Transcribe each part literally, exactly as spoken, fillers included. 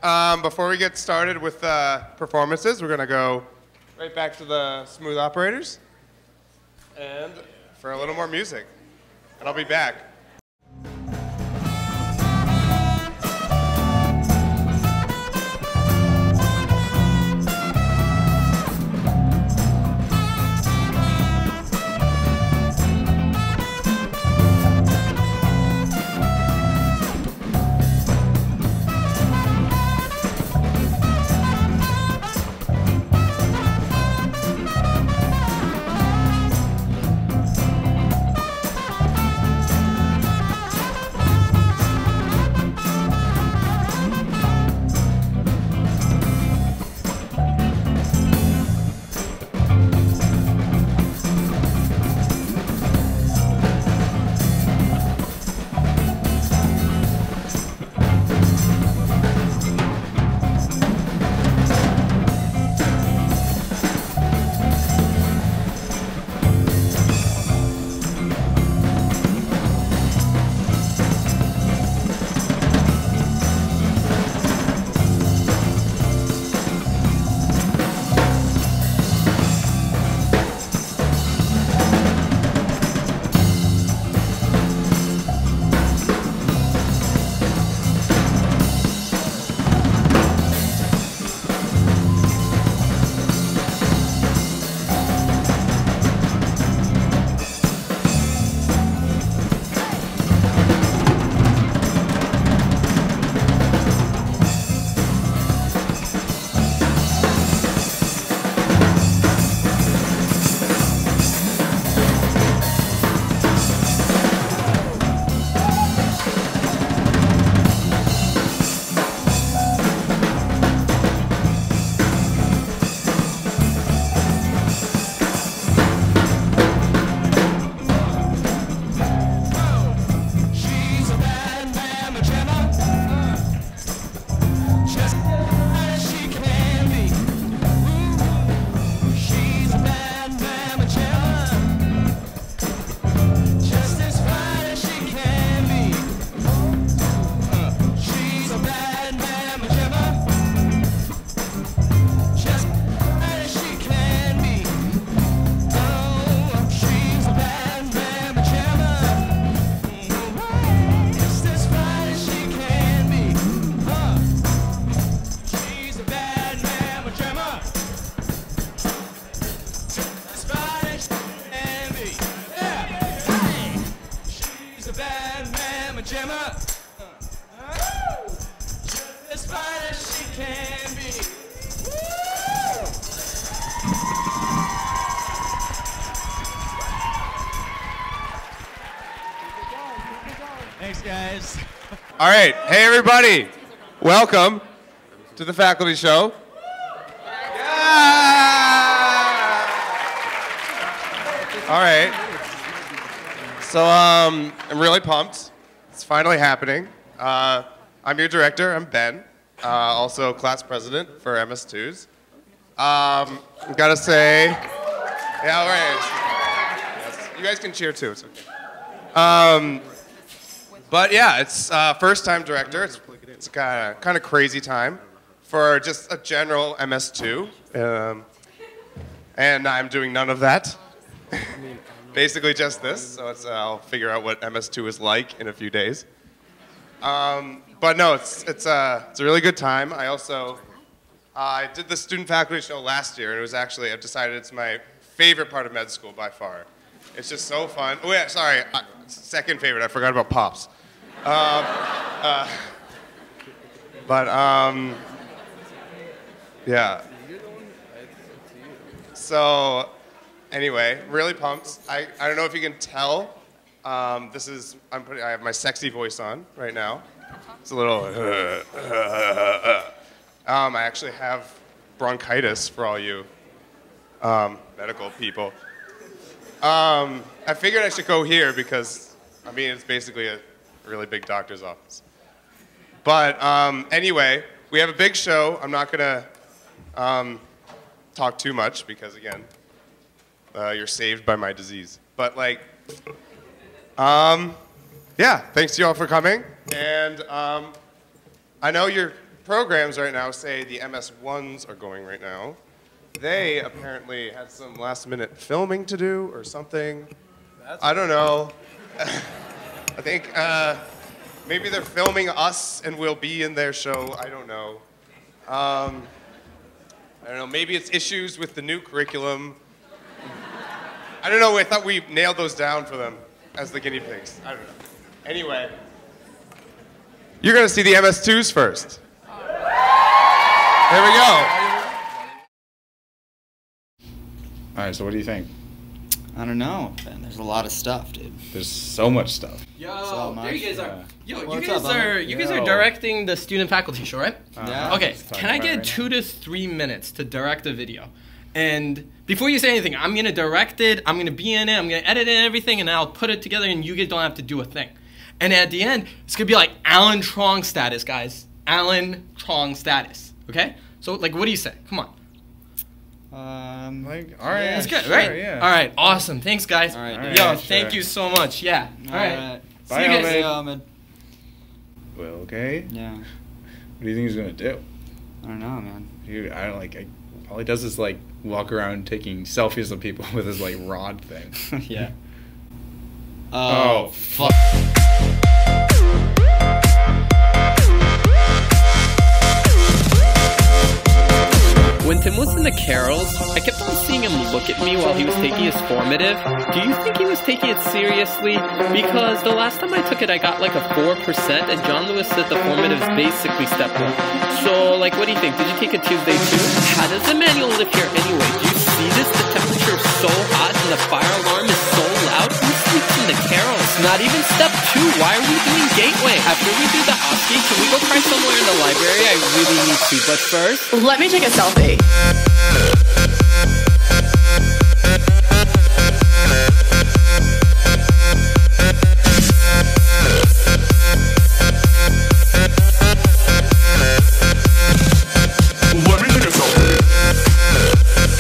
Um, before we get started with uh, performances, we're going to go right back to the smooth operators and for a little more music. And I'll be back. Thanks, guys. All right. Hey, everybody. Welcome to the faculty show. Yeah! All right. So um, I'm really pumped. It's finally happening. Uh, I'm your director. I'm Ben, uh, also class president for M S twos. Um, I've got to say, yeah, all right. Yes. You guys can cheer too. It's okay. Um, But yeah, it's uh, first time director. It's, it's kind of kind of crazy time for just a general M S two, um, and I'm doing none of that. Basically just this. So it's, uh, I'll figure out what M S two is like in a few days. Um, but no, it's it's a it's a really good time. I also uh, I did the student faculty show last year, and it was actually I've decided it's my favorite part of med school by far. It's just so fun. Oh yeah, sorry, uh, second favorite. I forgot about Pops. Um, uh, but, um, yeah. So, anyway, really pumped. I, I don't know if you can tell. Um, this is, I'm putting, I have my sexy voice on right now. It's a little, uh, uh, uh, uh. Um, I actually have bronchitis for all you um, medical people. Um, I figured I should go here because, I mean, it's basically a really big doctor's office. But um, anyway, we have a big show. I'm not going to um, talk too much because, again, uh, you're saved by my disease. But, like, um, yeah, thanks to you all for coming. And um, I know you're programs right now, say the M S ones are going right now, they apparently had some last minute filming to do or something. That's I don't know. I think uh, maybe they're filming us and we'll be in their show. I don't know. Um, I don't know. Maybe it's issues with the new curriculum. I don't know. I thought we nailed those down for them as the guinea pigs. I don't know. Anyway, you're going to see the M S twos first. There we go. All right, so what do you think? I don't know, Ben. There's a lot of stuff, dude. There's so much stuff. Yo, So much, there you guys are. yeah. Yo, What's you guys up, Bubba? are. You guys Yo. are directing the student-faculty show, right? Uh, Yeah. Okay. let's talk Can I about get it right two now. to three minutes to direct a video? And before you say anything, I'm gonna direct it. I'm gonna be in it. I'm gonna edit it and everything, and I'll put it together, and you guys don't have to do a thing. And at the end, it's gonna be like Alan Trong status, guys. Alan Trong status. Okay? So, like, what do you say? Come on. Um, Like, all right, Yeah, That's good, sure, right? Yeah. All right. Awesome. Thanks, guys. All right, dude. Yo, Yeah, thank sure. you so much. Yeah. All right. Alright. See Bye, you guys. Ahmed. Yeah, Ahmed. Well, okay. Yeah. What do you think he's gonna do? I don't know, man. Dude, I don't like. I, all he does is like walk around taking selfies of people with his like rod thing. Yeah. Oh, Oh, fuck. When Tim was in the carols, I kept on seeing him look at me while he was taking his formative. Do you think he was taking it seriously? Because the last time I took it, I got like a four percent, and John Lewis said the formative's basically step one. So, like, what do you think? Did you take it Tuesday too? How does the manual live here anyway? Do you see this? The temperature is so hot and the fire alarm is so loud. Who sleeps in the carols? Not even step two. Why are we doing gateway? After we do the Oski, can we go try somewhere in the library? I really need to. But first, Let me take a selfie. Let me take a selfie.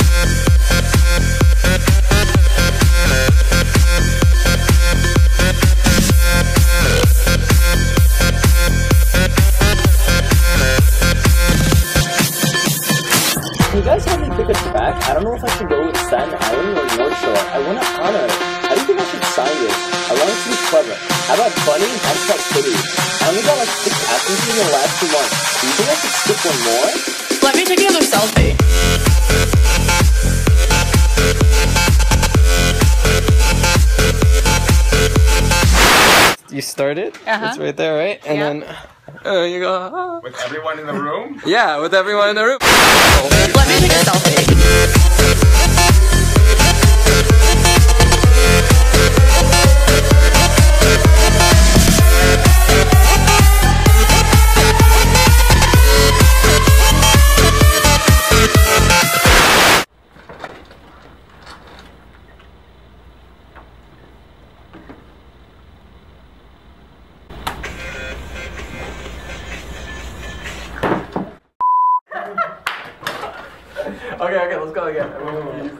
Can you guys help me pick a track? I don't know if I should go with Staten Island or North Shore. I want to honor it. How do you think I should sign this? I want it to be clever. How about funny? Hashtag kitty. I only got like six absences in the last two months. Do you think I should skip one more? Let me take another selfie. you start it. Uh-huh. It's right there, right? And Yeah. then uh, you go. "Ah." with everyone in the room. Yeah, with everyone in the room. Let me take a selfie. Okay, okay, let's go again.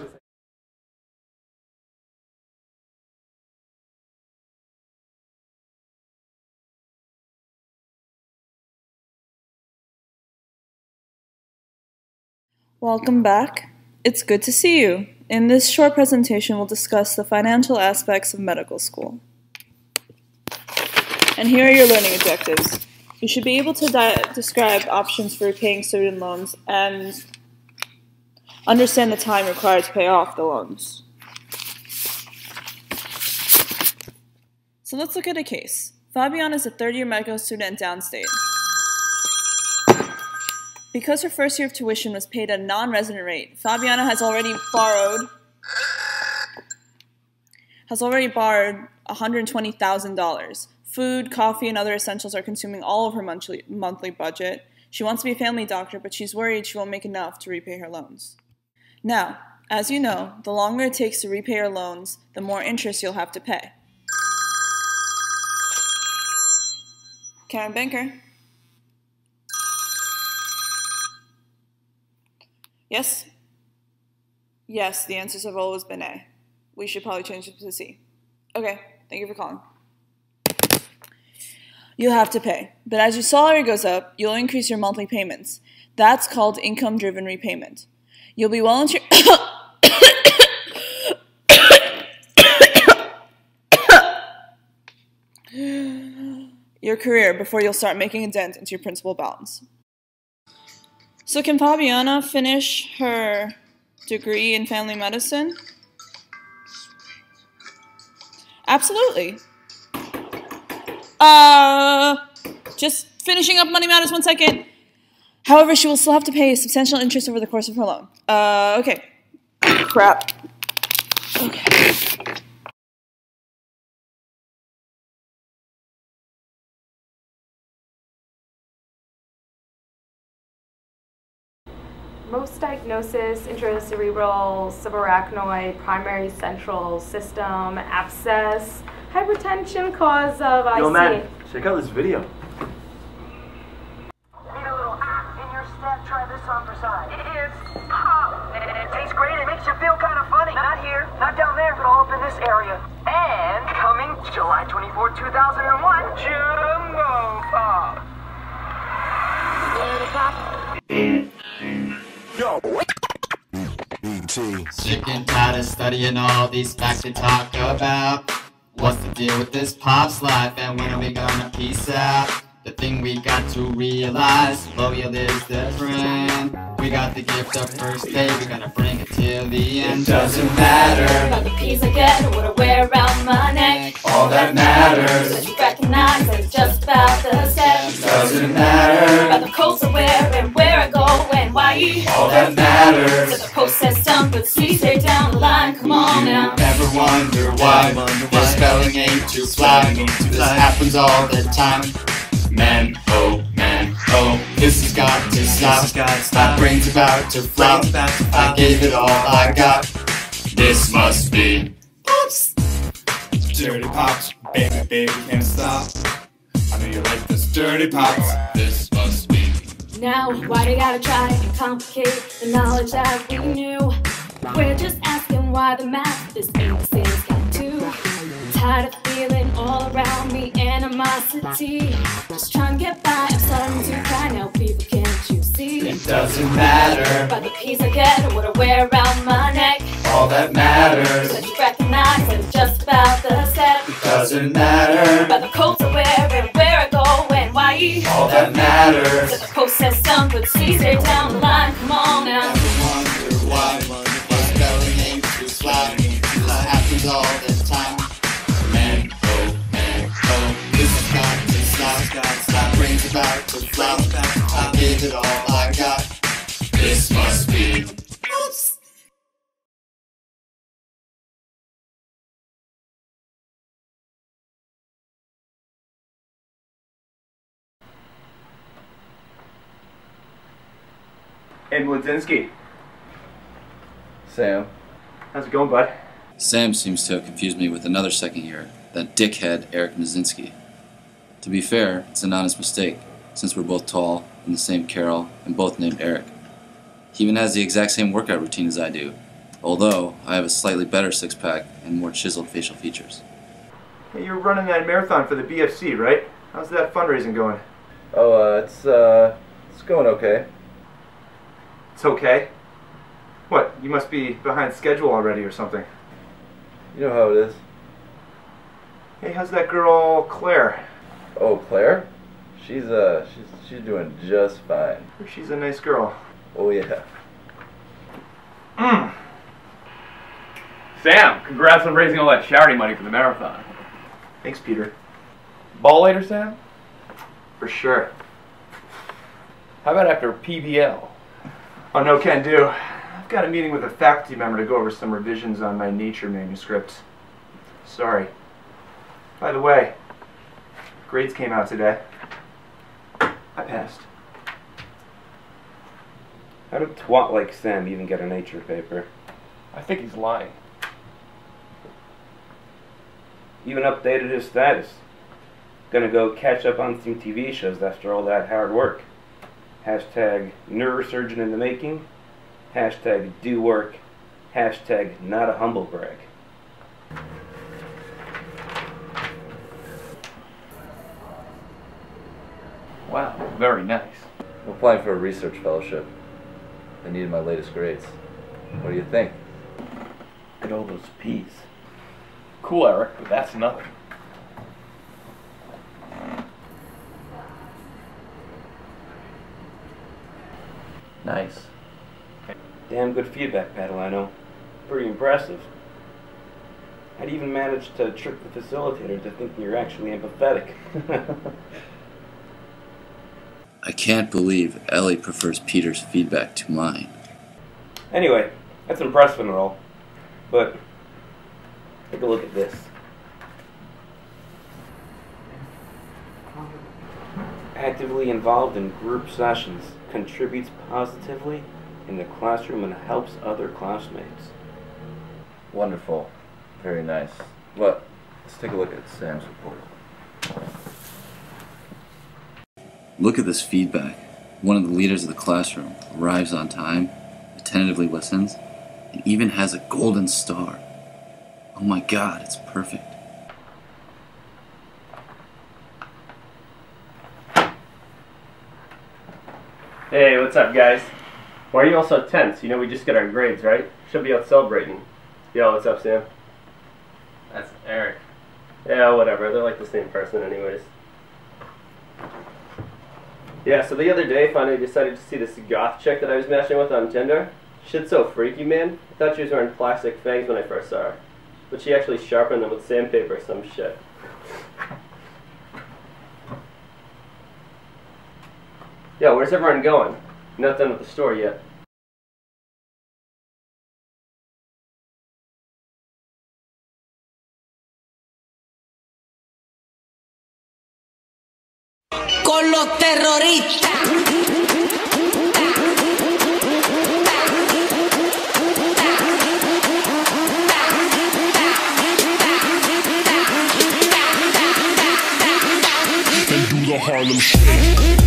Welcome back. It's good to see you. In this short presentation, we'll discuss the financial aspects of medical school. And here are your learning objectives. You should be able to di- describe options for repaying student loans and understand the time required to pay off the loans. So let's look at a case. Fabiana is a third-year medical student at Downstate. Because her first year of tuition was paid at a non-resident rate, Fabiana has already borrowed has already borrowed one hundred twenty thousand dollars. Food, coffee, and other essentials are consuming all of her monthly monthly budget. She wants to be a family doctor, but she's worried she won't make enough to repay her loans. Now, as you know, the longer it takes to repay your loans, the more interest you'll have to pay. Karen Banker. Yes? Yes, the answers have always been A. We should probably change it to C. Okay, thank you for calling. You'll have to pay. But as your salary goes up, you'll increase your monthly payments. That's called income-driven repayment. You'll be well into your... your career before you'll start making a dent into your principal balance. So can Fabiana finish her degree in family medicine? Absolutely. Uh, just finishing up Money Matters one second. However, she will still have to pay substantial interest over the course of her loan. Uh, okay. Crap. Okay. Most diagnosis, intracerebral, subarachnoid, primary central system, abscess, hypertension, cause of I C. Yo man, check out this video. Need a little ah in your step, try this on for size. It's pop. It tastes great, it makes you feel kind of funny. Not here, not down there, but all up in this area. And coming July twenty-fourth, two thousand one, Jumbo Pop. Yo. Sick and tired of studying all these facts they talk about. What's the deal with this pop's life, and when are we gonna peace out? The thing we got to realize, loyal is the friend. We got the gift of first day, we're gonna bring it till the end. It doesn't matter about the piece I get or what I wear around my neck. All that matters is that you recognize that it's just about the steps. It doesn't matter about the clothes I wear and where I go and why. All that matters is that the process done, but sweet stay down the line. Come on you now. Never wonder why your spelling ain't too fly. This happens all the time. Man, oh, man, oh, this has got to stop. My brain's about to flop. I gave it all I got. This must be Pops. Dirty Pops, baby, baby, can't stop. I know you like this dirty Pops. This must be. Now, why they gotta try and complicate the knowledge that we knew? We're just asking why the math this ain't the same as got to. Tired of feeling all around me animosity. Just trying to get by, I'm starting to cry now. People, can't you see? It doesn't matter about the piece I get or what I wear around my neck. All that matters is that you recognize that it's just about the step. It doesn't matter about the coats I wear and where I go and why. All that matters is that the process done, but see straight down the line. Come on now. Never wonder why your spelling ain't too fly. This happens all the time. Man, oh, man, oh, this has got to stop. My brain's about to flop. I gave it all I got. This must be Oops. Hey, Mladzinski. Sam. How's it going, bud? Sam seems to have confused me with another second year, that dickhead Eric Mladzinski. To be fair, it's an honest mistake, since we're both tall, in the same Carol, and both named Eric. He even has the exact same workout routine as I do, although I have a slightly better six-pack and more chiseled facial features. Hey, you're running that marathon for the B F C, right? How's that fundraising going? Oh, uh, it's, uh, it's going okay. It's okay? What, you must be behind schedule already or something. You know how it is. Hey, how's that girl, Claire? Oh, Claire? She's, uh, she's, she's doing just fine. She's a nice girl. Oh, yeah. Mm. Sam, congrats on raising all that charity money for the marathon. Thanks, Peter. Ball later, Sam? For sure. How about after P B L? Oh, no can do. I've got a meeting with a faculty member to go over some revisions on my nature manuscript. Sorry. By the way, grades came out today. I passed. How did a twat like Sam even get a nature paper? I think he's lying. Even updated his status. Gonna go catch up on some T V shows after all that hard work. Hashtag neurosurgeon in the making. Hashtag do work. Hashtag not a humble brag. very nice. I'm applying for a research fellowship. I needed my latest grades. What do you think? Look at all those P's. Cool, Eric, but that's nothing. Nice. Damn good feedback, Padalano. Pretty impressive. I'd even managed to trick the facilitator to thinking you're actually empathetic. I can't believe Ellie prefers Peter's feedback to mine. Anyway, that's impressive and all. But take a look at this. Actively involved in group sessions, contributes positively in the classroom and helps other classmates. Wonderful. Very nice. Well, let's take a look at Sam's report. Look at this feedback. One of the leaders of the classroom arrives on time, attentively listens, and even has a golden star. Oh my God, it's perfect. Hey, what's up, guys? Why are you all so tense? You know we just got our grades, right? Should be out celebrating. Yo, what's up, Sam? That's Eric. Yeah, whatever. They're like the same person anyways. Yeah, so the other day, finally decided to see this goth chick that I was matching with on Tinder. Shit's so freaky, man. I thought she was wearing plastic fangs when I first saw her. But she actually sharpened them with sandpaper or some shit. Yo, where's everyone going? Not done with the story yet. Con los terroristas. And do the Harlem Shake.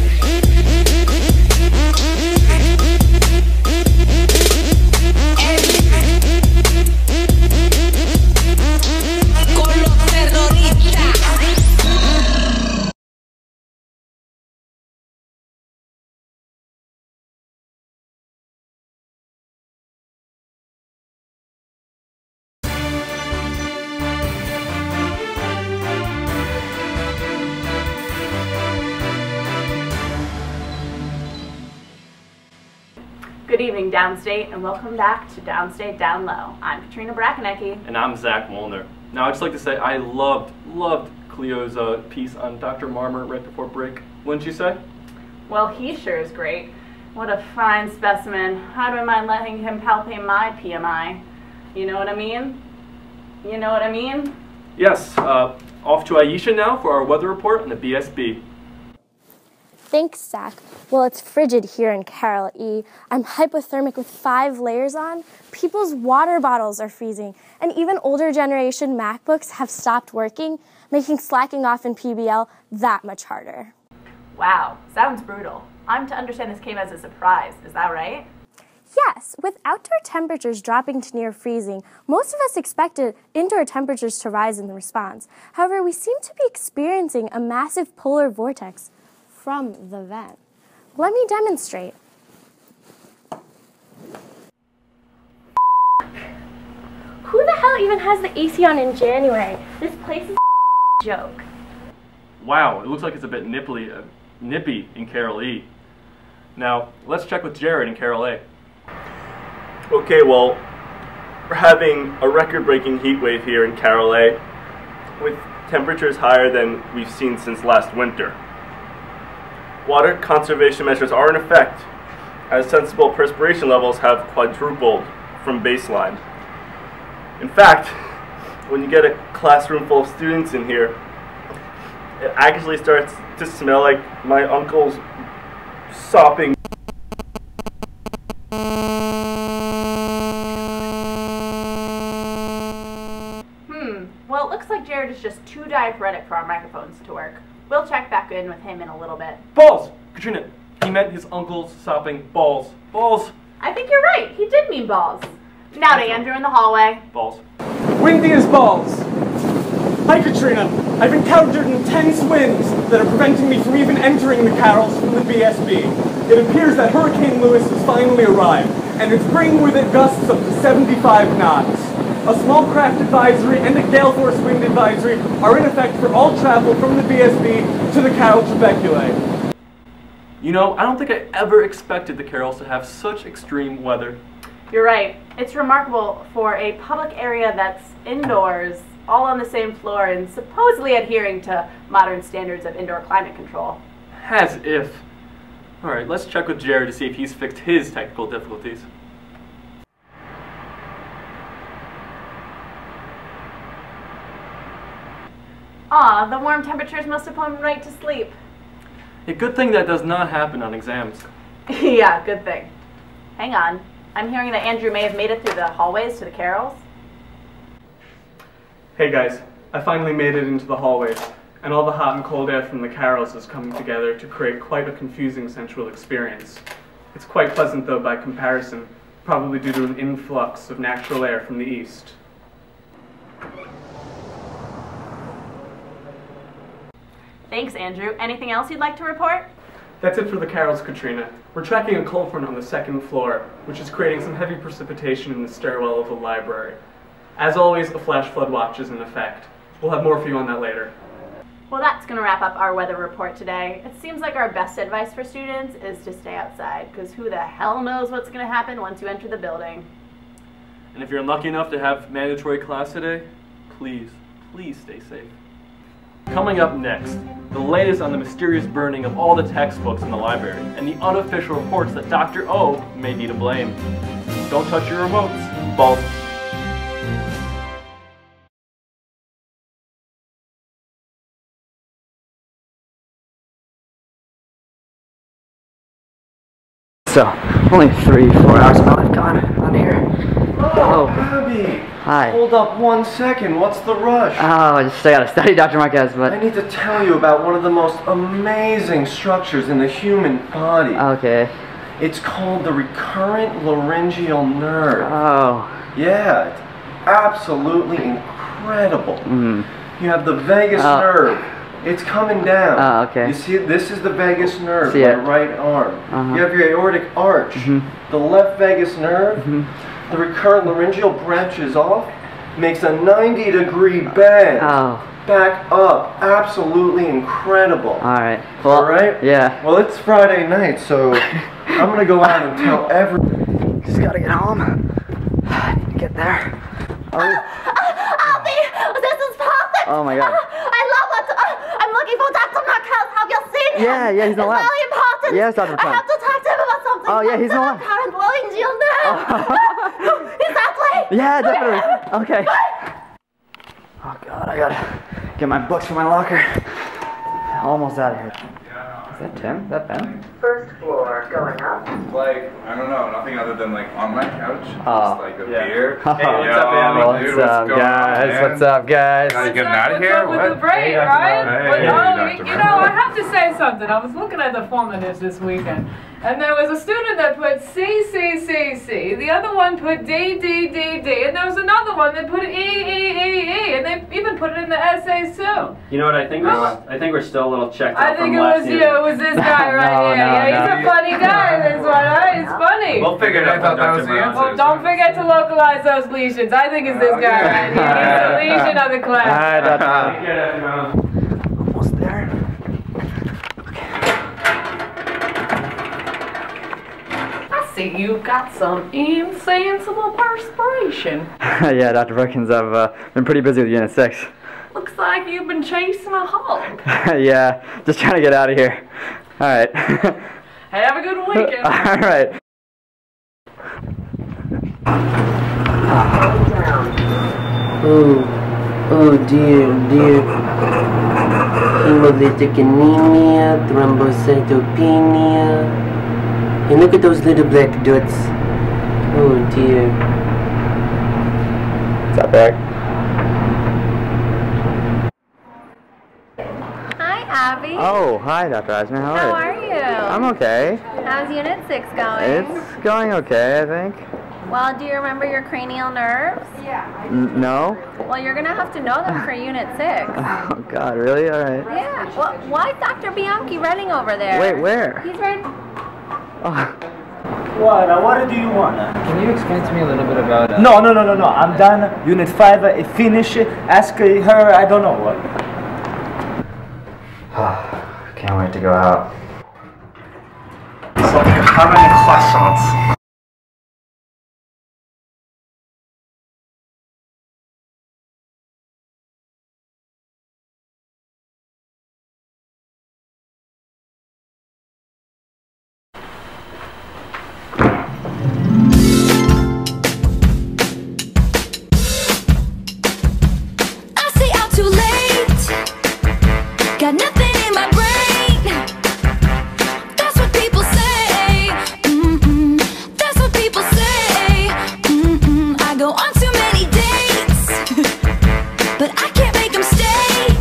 Good evening, Downstate, and welcome back to Downstate Down Low. I'm Katrina Brackenecki. And I'm Zach Molnar. Now, I'd just like to say I loved, loved Cleo's uh, piece on Doctor Marmer right before break. Wouldn't you say? Well, he sure is great. What a fine specimen. How do I mind letting him palpate my P M I? You know what I mean? You know what I mean? Yes, uh, off to Aisha now for our weather report on the B S B. Thanks, Zach. Well, it's frigid here in Carol E. I'm hypothermic with five layers on. People's water bottles are freezing, and even older generation MacBooks have stopped working, making slacking off in P B L that much harder. Wow, sounds brutal. I'm to understand this came as a surprise, is that right? Yes, with outdoor temperatures dropping to near freezing, most of us expected indoor temperatures to rise in response. However, we seem to be experiencing a massive polar vortex from the vent. Let me demonstrate. Who the hell even has the A C on in January? This place is a joke. Wow, it looks like it's a bit nipply, uh, nippy in Carol E. Now, let's check with Jared in Carol A. Okay, well, we're having a record-breaking heat wave here in Carol A, with temperatures higher than we've seen since last winter. Water conservation measures are in effect, as sensible perspiration levels have quadrupled from baseline. In fact, when you get a classroom full of students in here, it actually starts to smell like my uncle's sopping. Hmm, well, it looks like Jared is just too diaphoretic for our microphones to work. We'll check back in with him in a little bit. Balls! Katrina, he meant his uncle's sopping balls. Balls! I think you're right. He did mean balls. Now to Andrew in the hallway. Balls. Windy as balls. Hi, Katrina. I've encountered intense winds that are preventing me from even entering the Carrolls from the B S B. It appears that Hurricane Lewis has finally arrived, and it's bringing with it gusts up to seventy-five knots. A small craft advisory and a gale force wind advisory are in effect for all travel from the B S B to the Carroll Trabeculae. You know, I don't think I ever expected the Carrolls to have such extreme weather. You're right. It's remarkable for a public area that's indoors, all on the same floor, and supposedly adhering to modern standards of indoor climate control. As if. Alright, let's check with Jared to see if he's fixed his technical difficulties. Aw, the warm temperatures must have put him right to sleep. A good thing that does not happen on exams. Yeah, good thing. Hang on. I'm hearing that Andrew may have made it through the hallways to the Carrolls. Hey guys, I finally made it into the hallways, and all the hot and cold air from the Carrolls is coming together to create quite a confusing sensual experience. It's quite pleasant though by comparison, probably due to an influx of natural air from the east. Thanks, Andrew. Anything else you'd like to report? That's it for the Carrolls, Katrina. We're tracking a cold front on the second floor, which is creating some heavy precipitation in the stairwell of the library. As always, a flash flood watch is in effect. We'll have more for you on that later. Well, that's going to wrap up our weather report today. It seems like our best advice for students is to stay outside, because who the hell knows what's going to happen once you enter the building. And if you're unlucky enough to have mandatory class today, please, please stay safe. Coming up next, the latest on the mysterious burning of all the textbooks in the library, and the unofficial reports that Doctor O may be to blame. Don't touch your remotes, Balt. So, only three, four hours ago I've gone on here. Oh, Abby! Hi. Hold up one second, what's the rush? Oh, I just I gotta study Doctor Marquez, but... I need to tell you about one of the most amazing structures in the human body. Okay. It's called the recurrent laryngeal nerve. Oh. Yeah, it's absolutely incredible. Mm. You have the vagus Oh. nerve. It's coming down. Oh, okay. You see, this is the vagus nerve, See my it. right arm. Uh-huh. You have your aortic arch. Mm-hmm. The left vagus nerve, Mm-hmm. the recurrent laryngeal branches off, makes a ninety degree bend. Oh. Back up. Absolutely incredible. Alright. Well, Alright? yeah. Well, it's Friday night, so I'm going to go out and tell everyone. Just gotta get home. I need to get there. Oh. Abby, this is perfect. Oh my god. I love it. Uh, I'm looking for Doctor Marquez. Have you seen him? Yeah, yeah, he's in the lab. It's very important. Yes, Doctor I Marquez. have to talk to him about something. Oh, yeah, he's in the lab. Current laryngeal nerve. Is that way? Yeah, definitely. Okay. Oh god, I gotta get my books from my locker. Almost out of here. Is that Tim? Is that Ben? First floor, going up. Like, I don't know, nothing other than like on my couch, Oh. just like a Yeah. beer. Oh. Hey, What's yo, up, man? dude, What's up, going guys? on, man? What's up, guys? Are you getting out of What's here? up with What? the break, Hey, right? Hey, But, hey, oh, Doctor you Brown. know, I have to say something. I was looking at the formatives this weekend, and there was a student that put C, C, C, C. The other one put D, D, D, D, and there was another one that put E, E, E, E, and they even put it in the essays too. You know what? I think we're I think we're still a little checked out I think from it last was year. you. It was this guy right No, here. no, yeah, no. he's a funny guy. This one, right? He's funny. We'll figure it out. I thought that was the answer. Well, don't forget to localize those lesions. I think it's this guy right here. He's the lesion of the class. Alright, Doctor Take care, Doctor Brown. Almost there. I see you've got some insensible perspiration. Yeah, Doctor Perkins, I've uh, been pretty busy with Unit six. Looks like you've been chasing a hog. Yeah, just trying to get out of here. Alright. Have a good weekend. Alright. Oh, oh dear, dear. Hemolytic anemia, thrombocytopenia. And look at those little black dots. Oh dear. What's up, Eric? Hi, Abby. Oh, hi, Doctor Eisner. How, How are are you? you? I'm okay. How's Unit six going? It's going okay, I think. Well, do you remember your cranial nerves? Yeah. N no? Well, you're going to have to know them for Unit six. Oh, God, really? All right. Yeah. Well, why is Doctor Bianchi running over there? Wait, where? He's right... Oh. What? Uh, what do you want? Can you explain to me a little bit about... Uh... No, no, no, no, no. I'm done. Unit five, uh, finish. Ask her, I don't know what. Can't wait to go out. So, do you have any questions? Got nothing in my brain. That's what people say. Mm-mm. That's what people say. Mm-mm. I go on too many dates, but I can't make them stay.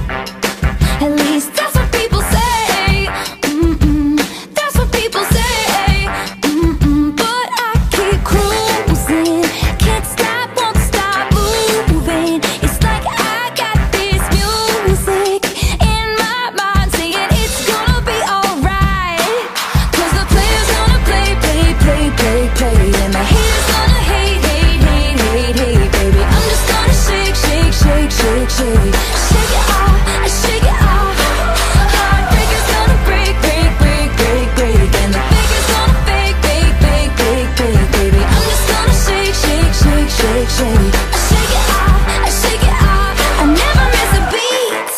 At least that's what people say. Mm-mm. That's what people say. Mm-mm. But I keep cruising. Can't stop, won't stop moving. It's like I got this music in my mind saying it's gonna be alright. Cause the player's gonna play, play, play, play, play. And the haters gonna hate, hate, hate, hate, hate, baby. I'm just gonna shake, shake, shake, shake, shake. Shake it off, I shake it off. Heartbreaker's gonna break, break, break, break, break. And the faker's gonna fake, fake, fake, fake, fake, baby. I'm just gonna shake, shake, shake, shake, shake. I shake it off, I shake it off. I never miss a beat.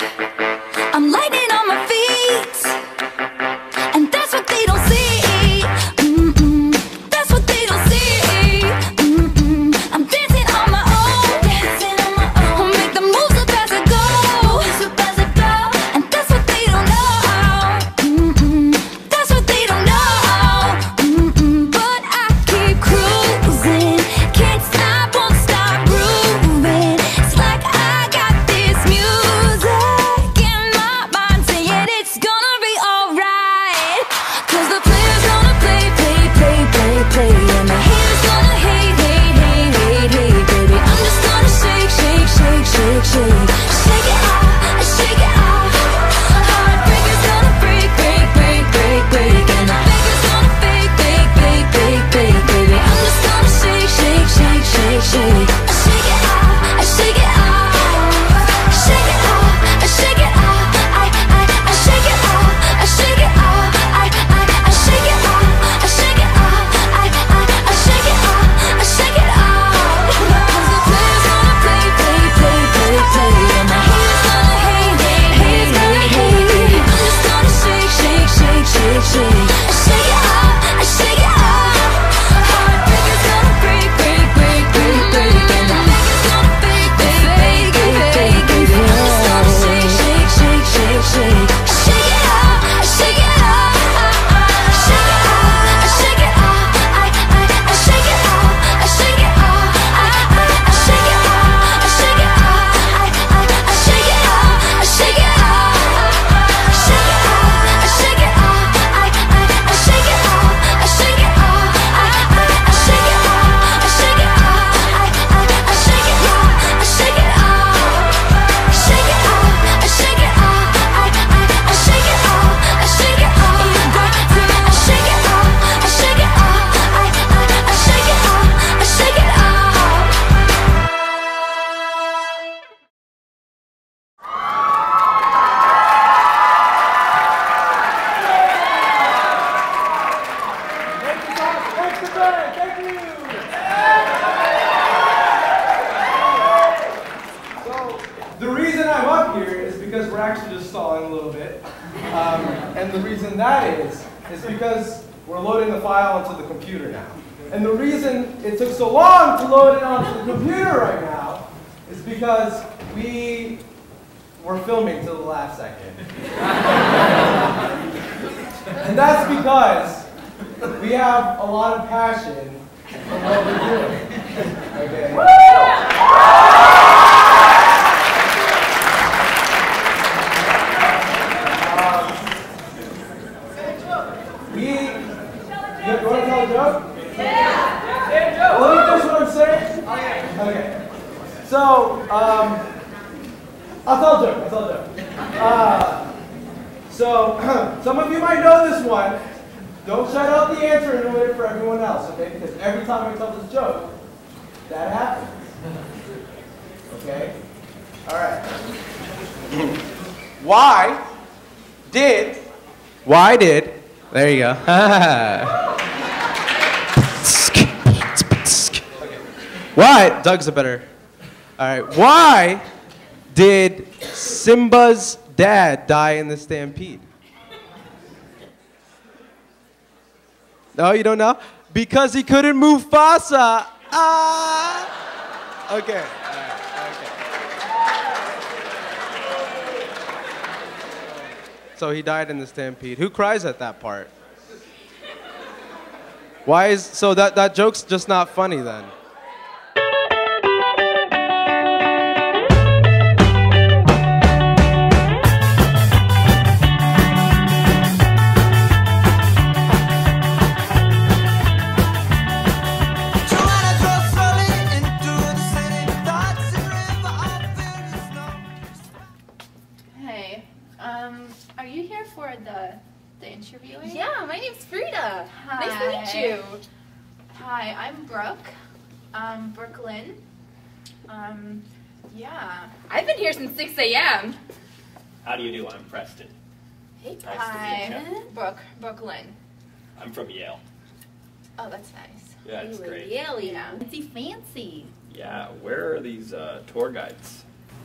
I'm lightning on my feet, and that's what they don't see. Mm-mm. That's what they don't see. Mm-mm. I'm dancing on my own, dancing on my own. Make the moves up as I go, moves up as I go. And that's what they don't know. Mm-mm. That's what they don't know. Mm-mm. But I keep cruising, can't stop, won't stop grooving. It's like I got this music in my mind saying it's gonna be alright. Cause the player's gonna play, play, play, play, play. And the haters gonna hate, hate, hate, hate, hate, baby. I'm just gonna shake, shake, shake, shake, shake. Shake it off, I shake it off. Heartbreaker's gonna break, break, break, break, break. And the faker's gonna fake, fake, fake, fake, fake, baby. I'm just gonna shake, shake, shake, shake, shake. I shake it off, I shake it off. Shake it off, I shake it off. I, I, I shake it off, I shake it off. I, I, I shake it off, I shake it off. I, I, I shake it off, I shake it off. Cause the player's gonna play, play, play, play, play. And the haters gonna hate, hate, hate, hate, hate. I'm just gonna shake, shake, shake, shake, shake. I shake it off, I shake it off. Heartbreaker's gonna break, break, break, break, break. And the faker's gonna fake, fake, fake, fake, fake, baby. I'm just gonna shake, shake, shake, shake, shake. I shake it off, I shake it off. Shake it off, I shake it off. I, I, I shake it off, I shake it off. I, I, I shake it off, I shake it off. I, I, I shake it off, I shake it off. Shake it off, I shake it off. I, I, I shake it off, I shake it off. I, I, I shake it off, I shake it off. I, I, I shake it off, I shake it off. Shake it off, I shake it off. I, I, I shake it off, I shake it off. You got to, I shake it off, I shake it off. I, I, I shake it off, I shake it off. So, the reason I'm up here is because we're actually just stalling a little bit. Um, and the reason that is, is because we're loading the file onto the computer now. And the reason it took so long to load it onto the computer right now is because we were filming till the last second. And that's because we have a lot of passion for what we're doing. Okay. Um, we, you want to tell a joke? Yeah. Okay. So, um, I'll tell a joke. I'll tell a joke. Uh, so, some of you might know this one. Don't shout out the answer and ruin it for everyone else, okay? Because every time I tell this joke, that happens. Okay? All right. Why did, why did, there you go. Why, Doug's a better, all right. Why did Simba's dad die in the stampede? No, you don't know? Because he couldn't move Mufasa. Ah. Okay. So he died in the stampede. Who cries at that part? Why is, so that, that joke's just not funny then? For the, the interviewing? Yeah, my name's Frida. Hi. Nice to meet you. Hi, I'm Brooke. Um, Brooklyn. Um, yeah. I've been here since six A M How do you do? I'm Preston. Hey, nice Hi. to meet you. Brooke. Brooklyn. I'm from Yale. Oh, that's nice. Yeah, it's great. Yale, yeah. Fancy, fancy. Yeah, where are these uh, tour guides?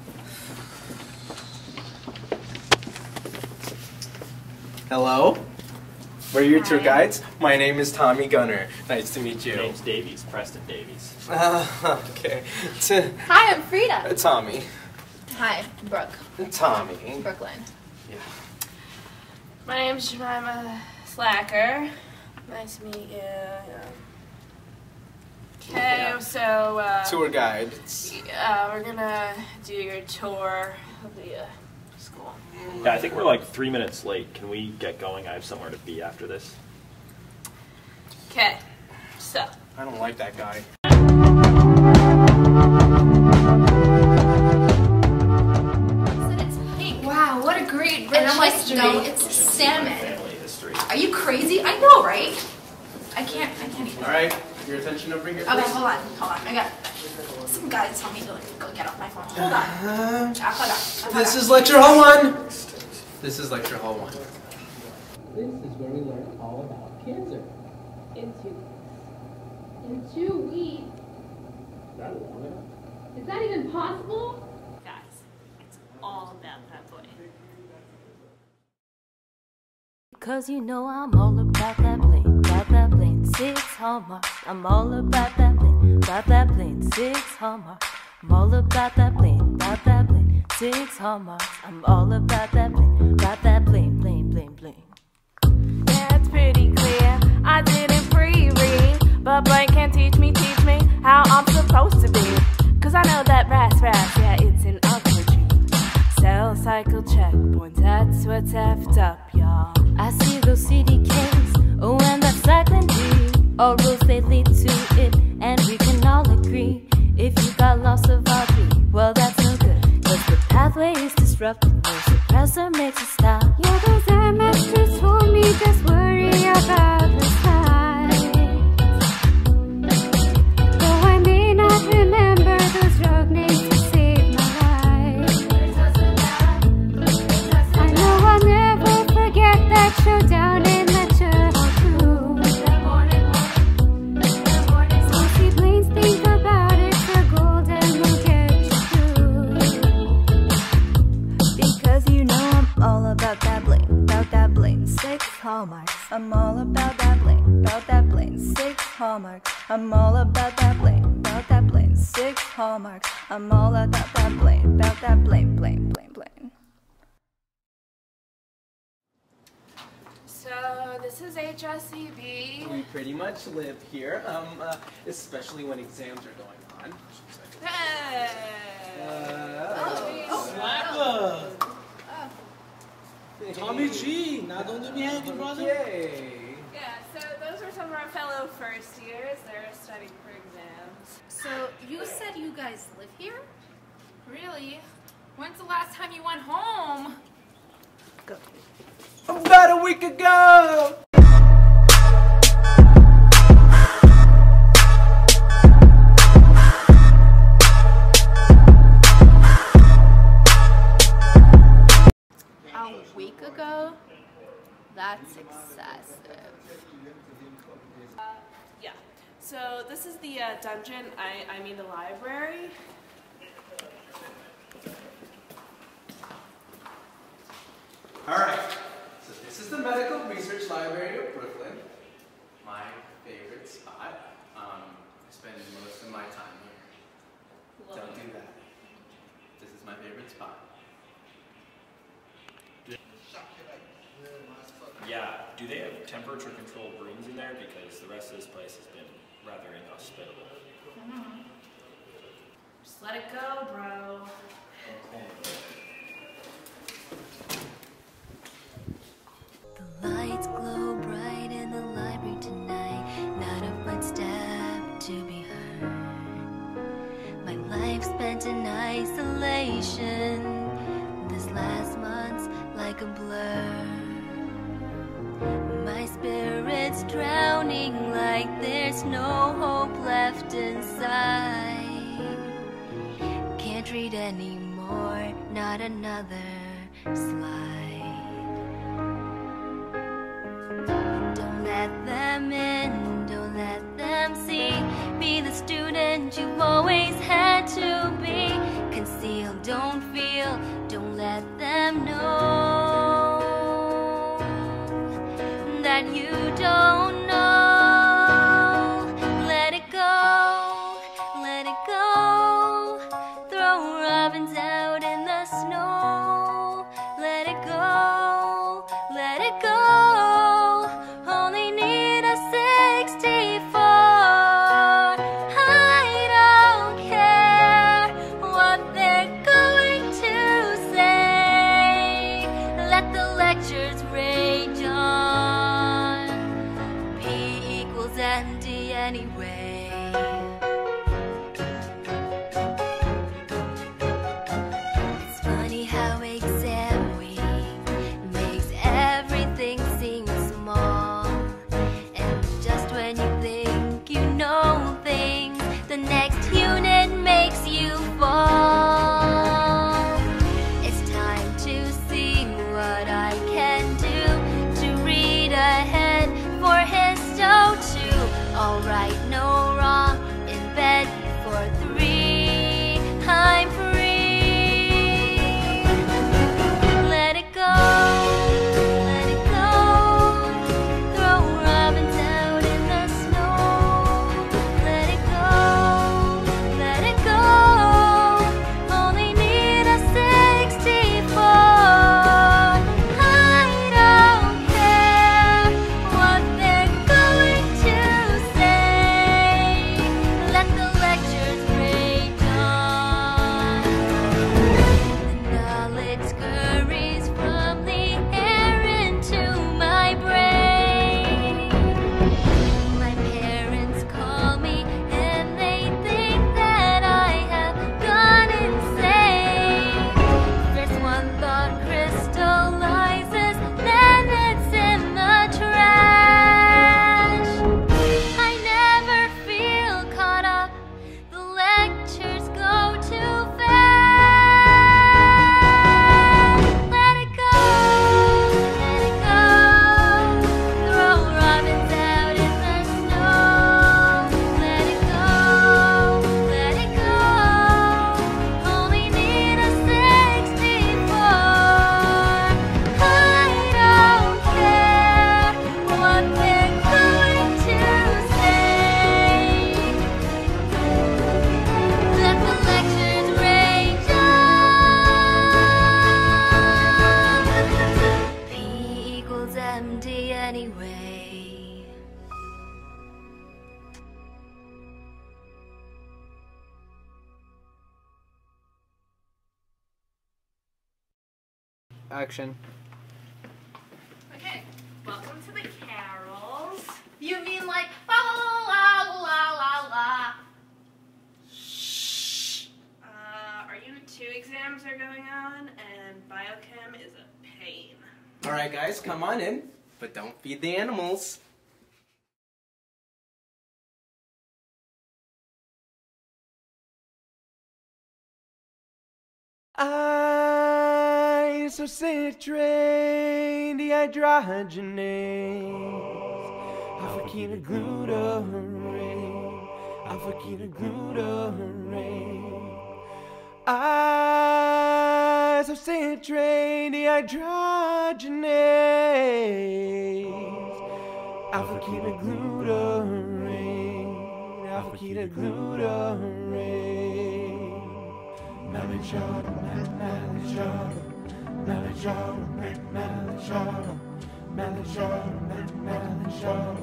Hello, we're your Hi. tour guides. My name is Tommy Gunner. Nice to meet you. My name's Davies, Preston Davies. Uh, okay. Hi, I'm Frida. Tommy. Hi, Brooke. Tommy. Brooklyn. Yeah. My name's Jemima Slacker. Nice to meet you. Okay, Yeah. so uh, Tour guide. uh, we're gonna do your tour of the uh, school. Yeah, I think we're like three minutes late. Can we get going? I have somewhere to be after this. Okay, so. I don't like that guy. It's pink. Wow, what a great rich And I'm like, history. no, it's salmon. Family history. Are you crazy? I know, right? I can't, I can't even. All right, your attention over here, Okay, please. hold on, hold on. I got some guys tell me to go get off my phone. Hold on. Uh, hold on. Hold This on. is lecture hall one. This is lecture hall one. This is where we learn all about cancer. In two In two weeks. Is that long enough? Is that even possible? Guys, it's all about that boy. Cause you know I'm all about that bling, about that bling, six hallmark. I'm all about that bling, about that bling, six hallmark. I'm all about that bling, about that bling, six hallmarks. I'm all about that bling, about that bling, bling, bling, bling. Yeah, it's pretty clear. I didn't pre-read, but blank can teach me, teach me how I'm supposed to be. Cause I know that brass, brass, yeah, it's an ugly dream. Cell cycle checkpoints, that's what's effed up, y'all. I see those C D Ks, oh, and that cycling G. All rules they lead to it, and we can all agree. If you got loss of R P, well, that's no good. Cause the pathway is disrupted, no suppressor makes it stop. Yeah, those M Ss told me just worry about the size. Though I may not remember those drug names to save my life. I know I'll never forget that showdown in lecture hall two. So siblings think about it for gold and we'll get you through. Because you know I'm all about that bling, about that bling, six hallmarks. I'm all about that bling, about that bling, six hallmarks. I'm all about that bling, about that bling, six hallmarks. I'm all about that bling, about that bling, bling, bling, bling. So, this is H S E B. We pretty much live here, um, uh, especially when exams are going on. Hey! Uh, Oh, Slacker! oh. Tommy G, not only me hanging, brother. Yay! Yeah, so those are some of our fellow first years. They're studying for exams. So you said you guys live here? Really? When's the last time you went home? Go. About a week ago! A week ago? That's excessive. Uh, yeah. So this is the uh, dungeon, I, I mean the library. Alright, so this is the Medical Research Library of Brooklyn. My favorite spot. Um, I spend most of my time here. Love Don't it. do that. This is my favorite spot. Yeah, do they have temperature controlled rooms in there? Because the rest of this place has been rather inhospitable. Just let it go, bro. The lights glow bright in the library tonight, not a footstep to be heard. My life spent in isolation, this last month's like a blur. My spirit's drowning like there's no hope left inside. Can't read anymore, not another slide. Don't let them in, don't let them see. Be the student you've always had to be. Conceal, don't feel, don't let them know that you don't know. Let it go, let it go. Throw robins out in the snow. Let it go, let it go. Only need a sixty-four. I don't care what they're going to say. Let the lectures rage on. Empty anyway. It's funny how exam week makes everything seem small, and just when you think you know things, the next unit makes you fall. It's time to see what I can do to read ahead for histo two. All right, no wrong, in bed for three, I'm free. Let it go, let it go. Throw robins out in the snow. Let it go, let it go. Only need a sixty-four. I don't care what they're going to say. Let the lectures rage on. The knowledge scurries from the air into my brain. My parents call me and they think that I have gone insane. First one thought crystallizes, then it's in the trash. I never feel caught up, the lectures go too fast. Let it go, let it go. Throw robins out in the snow. Let it go, let it go. Only need a sixty-four. I don't care what they're going to say. Let the lectures rage on. P equals empty anyway. Action. Okay, welcome to the carols. You mean like la la la la la la la? Shh. exams are going on, and biochem is a pain. Alright guys, come on in, but don't feed the animals. Isocitrate dehydrogenase, alpha-ketoglutarate, alpha-ketoglutarate. Isocitrate dehydrogenase, alpha-ketoglutarate, alpha-ketoglutarate. Melatonin, melatonin, melatonin, melatonin, melatonin, melatonin,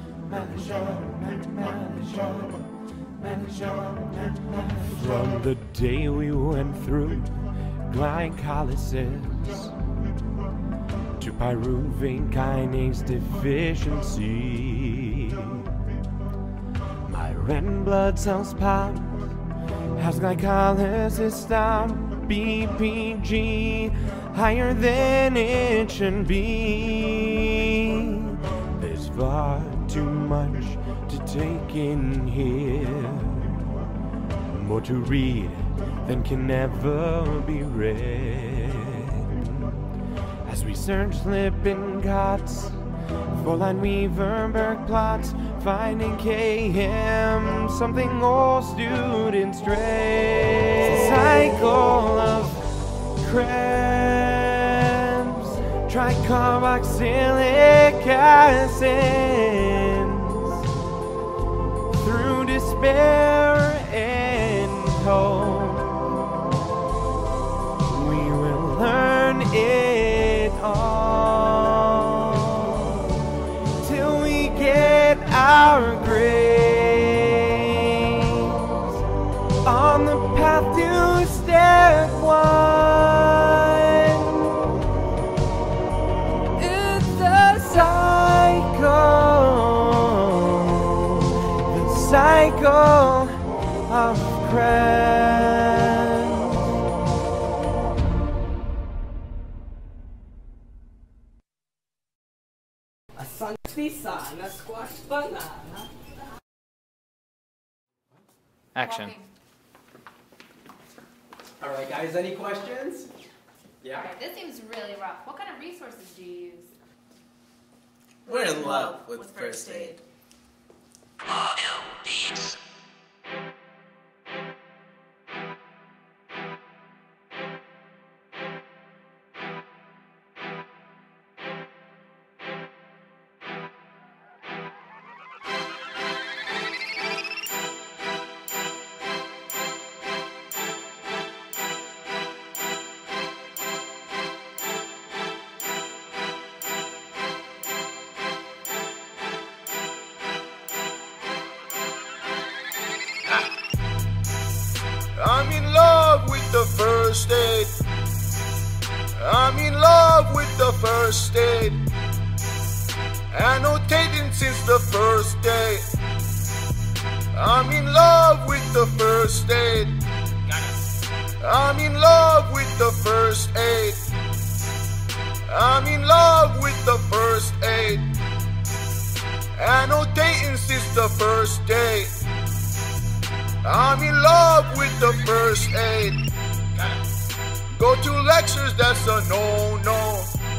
melatonin, melatonin. From the day we went through glycolysis to pyruvate kinase deficiency, my red blood cells pop as glycolysis stop. B P G higher than it should be. There's far too much to take in here, more to read than can never be read. As we search Lipin cots, Full-line Weaver-Berg plots, finding K M, something all students dread. Cycle of Krebs, tricarboxylic acids, through despair and hope, we will learn it all till we get our grades on the path to step one. It's a cycle, the cycle of Krebs. A sun tisana, a squash banana. Action. Alright guys, any questions? Yeah. Alright, this seems really rough. What kind of resources do you use? We're in love with first aid. I'm in love with the first aid. I'm in love with the first aid. Annotating since the first day. I'm in love with the first aid. I'm in love with the first aid. I'm in love with the first aid. Annotating since the first day. I'm in love with the first aid. Go to lectures, that's a no-no.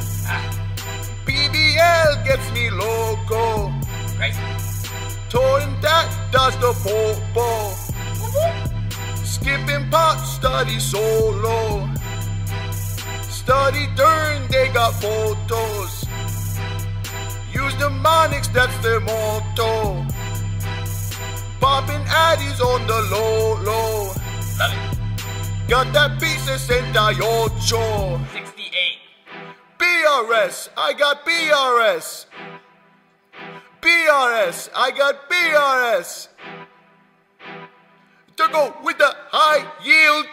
B B L gets me loco. Touring that does the popo. Skipping pot, study solo. Study during, they got photos. Use mnemonics, that's their motto. Popping addies on the low, low. Got that P sixty-eight. sixty-eight. B R S, I got B R S. B R S, I got B R S. To go with the high yield.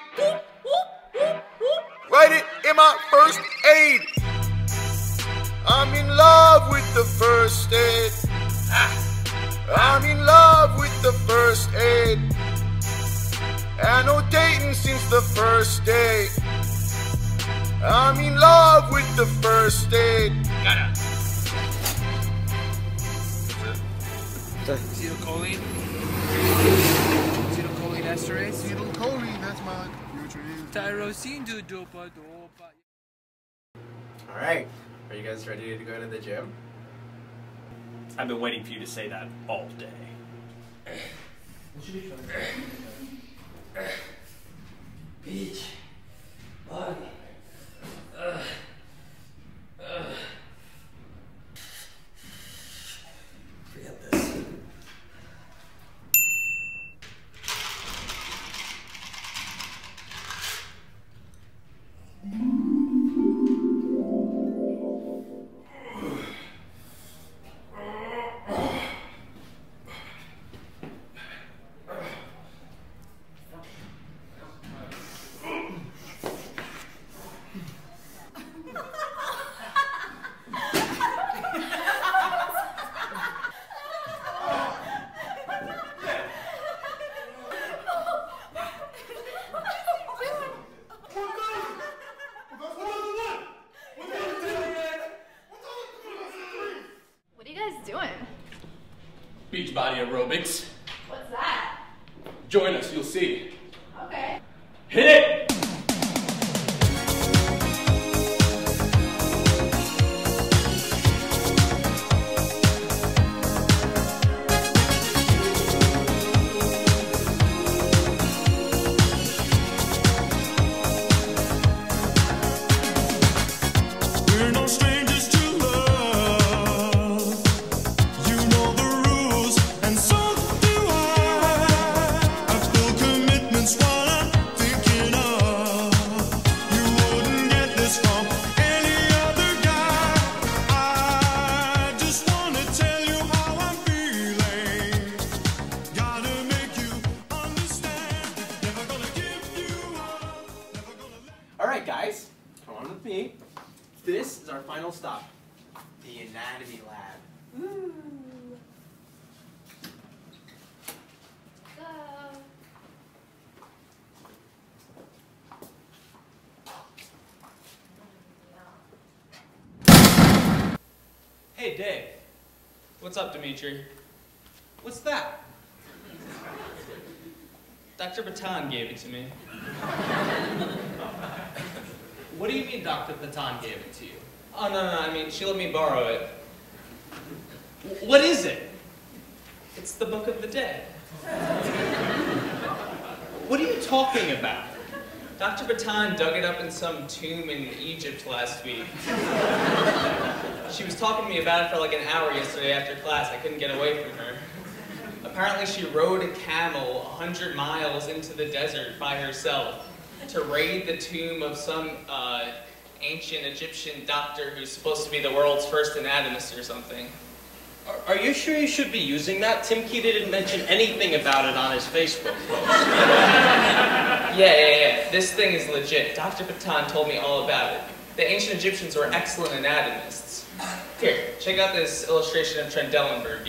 Write it in my first aid. I'm in love with the first aid. I'm in love with the first aid. Annotate dating since the first day. I'm in love with the first date. Gotta. Acetylcholine. Acetylcholine esterase. Acetylcholine, that's my nutrient. Tyrosine to dopa dopa. Alright, are you guys ready to go to the gym? I've been waiting for you to say that all day. Beach. Body. Ugh. Ugh. Forget this. What are you guys doing? Beach body aerobics. What's that? Join us, you'll see. Okay. Hit it! We're no strangers to love. You know the rules, and so do I. I feel commitment's what I'm thinking of. You wouldn't get this from any other guy. I just wanna tell you how I'm feeling. Gotta make you understand. Never gonna give you up. Never gonna let. Alright guys, come on with me. This is our final stop, the anatomy lab. Woo. Hey, Dave. What's up, Dimitri? What's that? Doctor Baton gave it to me. What do you mean Doctor Baton gave it to you? Oh, no, no, I mean, she let me borrow it. What is it? It's the Book of the Dead. What are you talking about? Doctor Baton dug it up in some tomb in Egypt last week. She was talking to me about it for like an hour yesterday after class. I couldn't get away from her. Apparently she rode a camel a hundred miles into the desert by herself to raid the tomb of some uh, ancient Egyptian doctor who's supposed to be the world's first anatomist or something. Are, are you sure you should be using that? Tim Key didn't mention anything about it on his Facebook post. Yeah, yeah, yeah. This thing is legit. Doctor Baton told me all about it. The ancient Egyptians were excellent anatomists. Here, check out this illustration of Trendelenburg.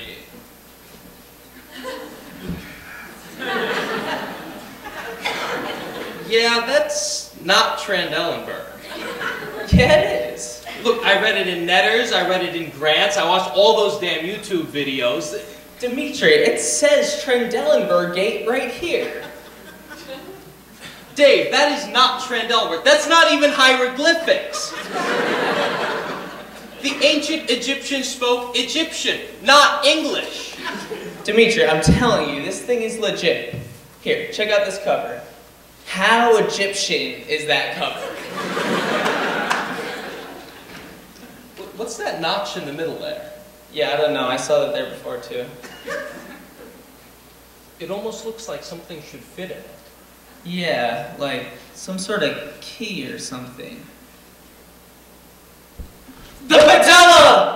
Yeah, that's not Trendelenburg. Yeah, it is. Look, I read it in Netters, I read it in Grants, I watched all those damn YouTube videos. Dimitri, it says Trendelenburg Gate right here. Dave, that is not Trendelenburg. That's not even hieroglyphics. The ancient Egyptians spoke Egyptian, not English. Dimitri, I'm telling you, this thing is legit. Here, check out this cover. How Egyptian is that cover? What's that notch in the middle there? Yeah, I don't know. I saw that there before, too. It almost looks like something should fit in it. Yeah, like some sort of key or something. The patella!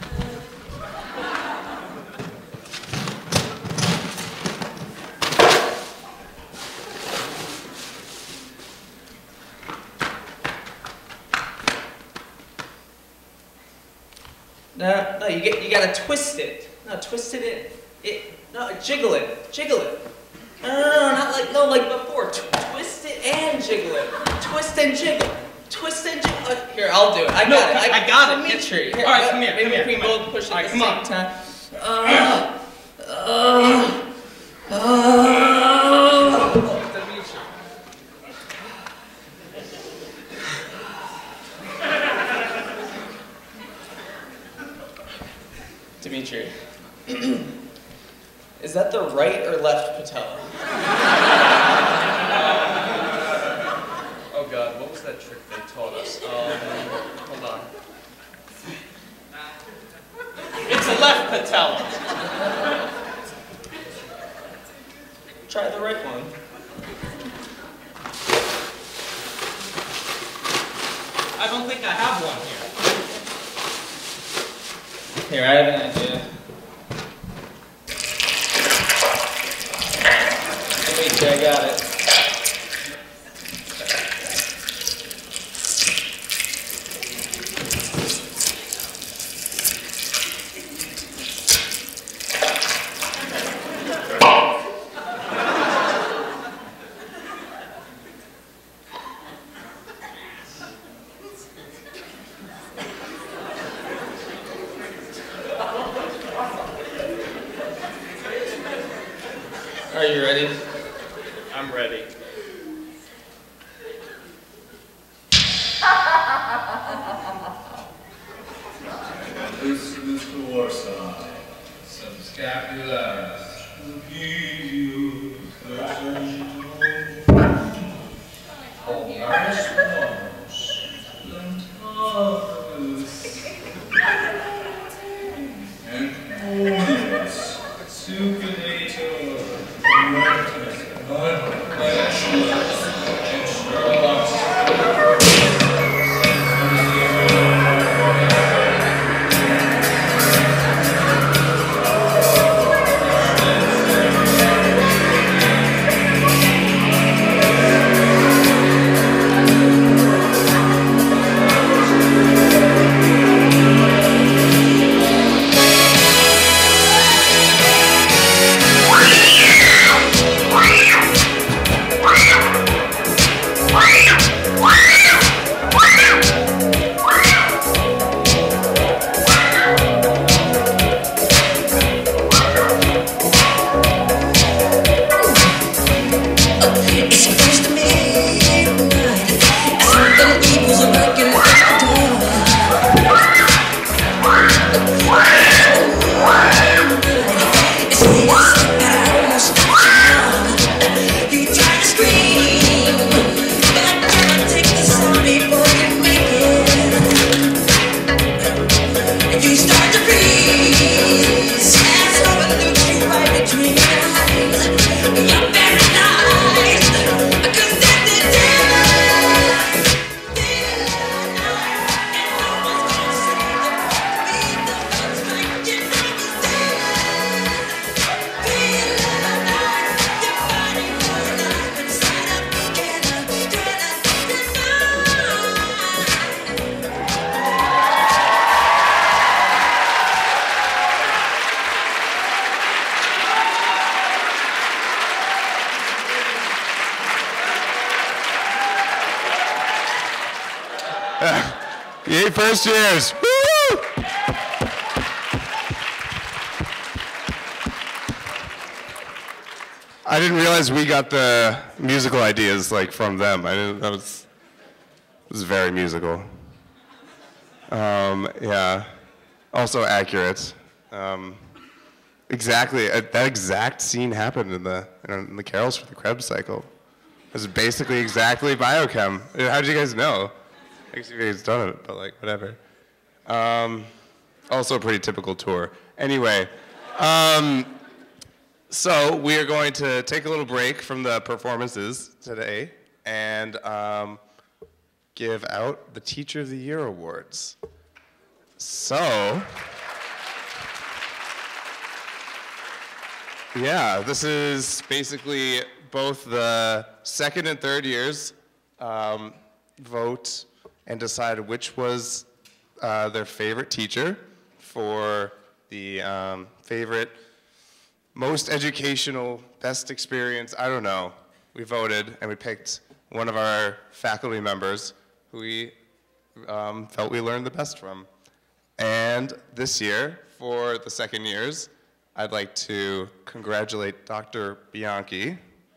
No, no, you get, you gotta twist it. No, twist it in. It, no, jiggle it, jiggle it. No, no, no, not like, no, like before. Tw twist and jiggle it. Twist and jiggle. Twist and jiggle. Uh, here, I'll do it. I got No, it. I got it. Dimitri. All right, come here, Maybe come here, if we come both push it All at right, the come same on. time. Uh, uh, uh, Dimitri. Dimitri, is that the right or left patella? Oh God, what was that trick they taught us? Um, hold on. It's a left patella. Try the right one. I don't think I have one here. Here, I have an idea. Wait, I got it. Are you ready? I'm ready. This is the war side. Some scapula. And supinator. Yay, first years. Woo! I didn't realize we got the musical ideas like from them. I didn't, that was, it was very musical. Um, yeah, also accurate. Um, exactly, uh, that exact scene happened in the, in the carols for the Krebs cycle. It was basically exactly biochem. How did you guys know? I guess you guys done it, but like, whatever. Um, also a pretty typical tour. Anyway, um, so we are going to take a little break from the performances today and um, give out the Teacher of the Year awards. So, yeah, this is basically both the second and third years um, vote and decide which was uh, their favorite teacher for the um, favorite, most educational, best experience. I don't know. We voted and we picked one of our faculty members who we um, felt we learned the best from. And this year, for the second years, I'd like to congratulate Doctor Bianchi.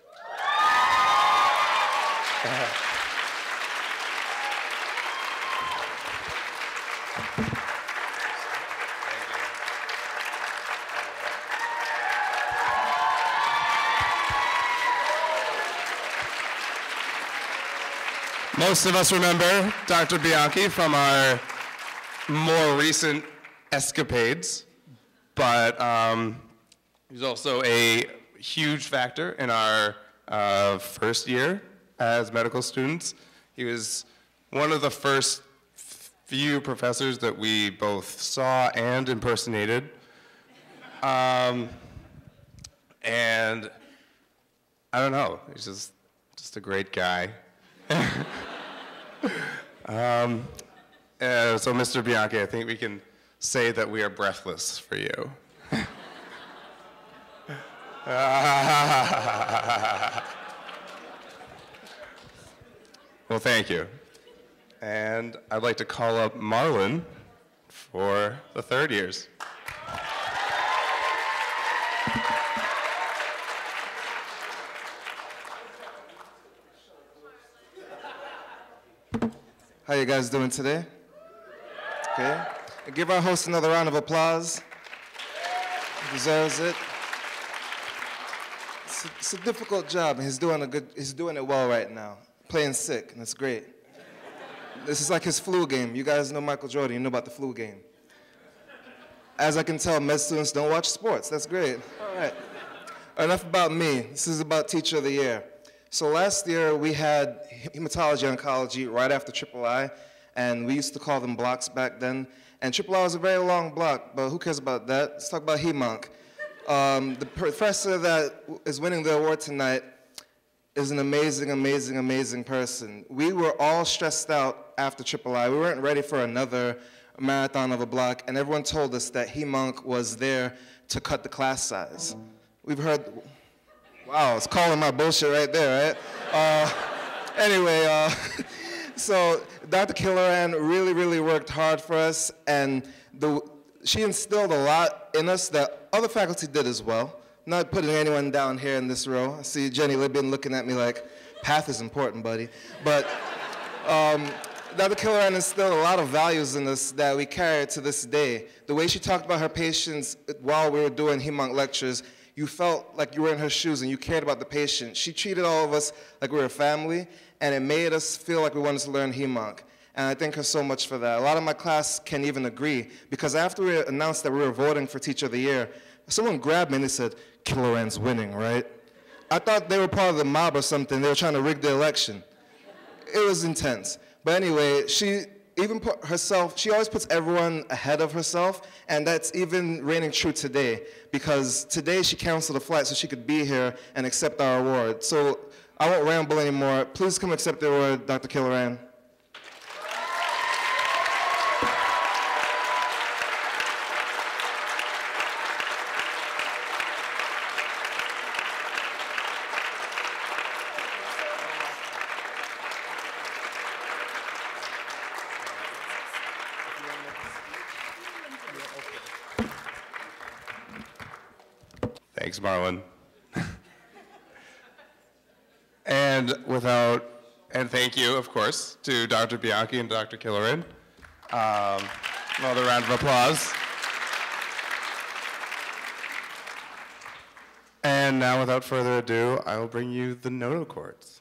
Most of us remember Doctor Bianchi from our more recent escapades, but um, he's also a huge factor in our uh, first year as medical students. He was one of the first few professors that we both saw and impersonated. Um, and I don't know, he's just, just a great guy. um, uh, so Mister Bianchi, I think we can say that we are breathless for you. Well, thank you. And I'd like to call up Marlon for the third years. How you guys doing today? Okay. Give our host another round of applause. He deserves it. It's a, it's a difficult job, and he's doing a good. He's doing it well right now. Playing sick, and it's great. This is like his flu game. You guys know Michael Jordan. You know about the flu game. As I can tell, med students don't watch sports. That's great. All right. Enough about me. This is about Teacher of the Year. So last year we had hematology oncology right after Triple I, and we used to call them blocks back then. And Triple I was a very long block, but who cares about that? Let's talk about hemonc. Um, the professor that is winning the award tonight is an amazing, amazing, amazing person. We were all stressed out after Triple I. We weren't ready for another marathon of a block, and everyone told us that hemonc was there to cut the class size. We've heard. Wow, it's calling my bullshit right there, right? Uh, anyway, uh, so Doctor Killoran really, really worked hard for us, and the, she instilled a lot in us that other faculty did as well. Not putting anyone down here in this row. I see Jenny Libyan looking at me like, path is important, buddy. But um, Doctor Killoran instilled a lot of values in us that we carry to this day. The way she talked about her patients while we were doing hemonc lectures, you felt like you were in her shoes and you cared about the patient. She treated all of us like we were a family, and it made us feel like we wanted to learn hemonc. And I thank her so much for that. A lot of my class can even agree, because after we announced that we were voting for Teacher of the Year, someone grabbed me and they said, Killoran's winning, right? I thought they were part of the mob or something. They were trying to rig the election. It was intense. But anyway, she even put herself, she always puts everyone ahead of herself, and that's even reigning true today, because today she canceled a flight so she could be here and accept our award. So I won't ramble anymore. Please come accept the award, Doctor Killoran. Thanks, Marlon. And without, and thank you, of course, to Doctor Bianchi and Doctor Killoran. Um, another round of applause. And now, without further ado, I will bring you the Notocords.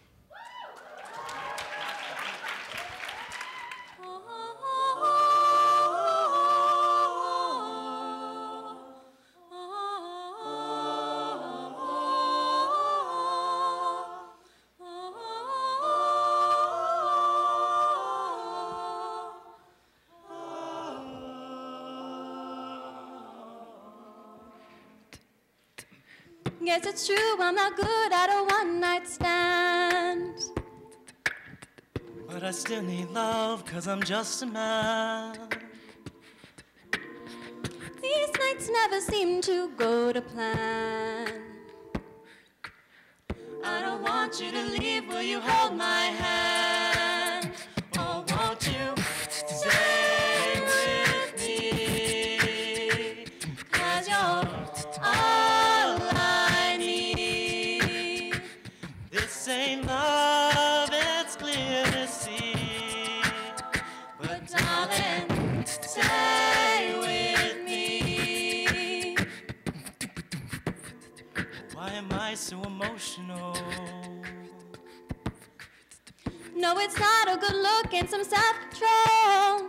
Guess it's true, I'm not good at a one-night stand. But I still need love, cause I'm just a man. These nights never seem to go to plan. I don't want you to leave, will you hold my hand? Oh, won't you stay with me? 'Cause you're all I need. This ain't love, it's clear to see. But darling, stay with me. Why am I so emotional? No, it's not a good look and some self-control.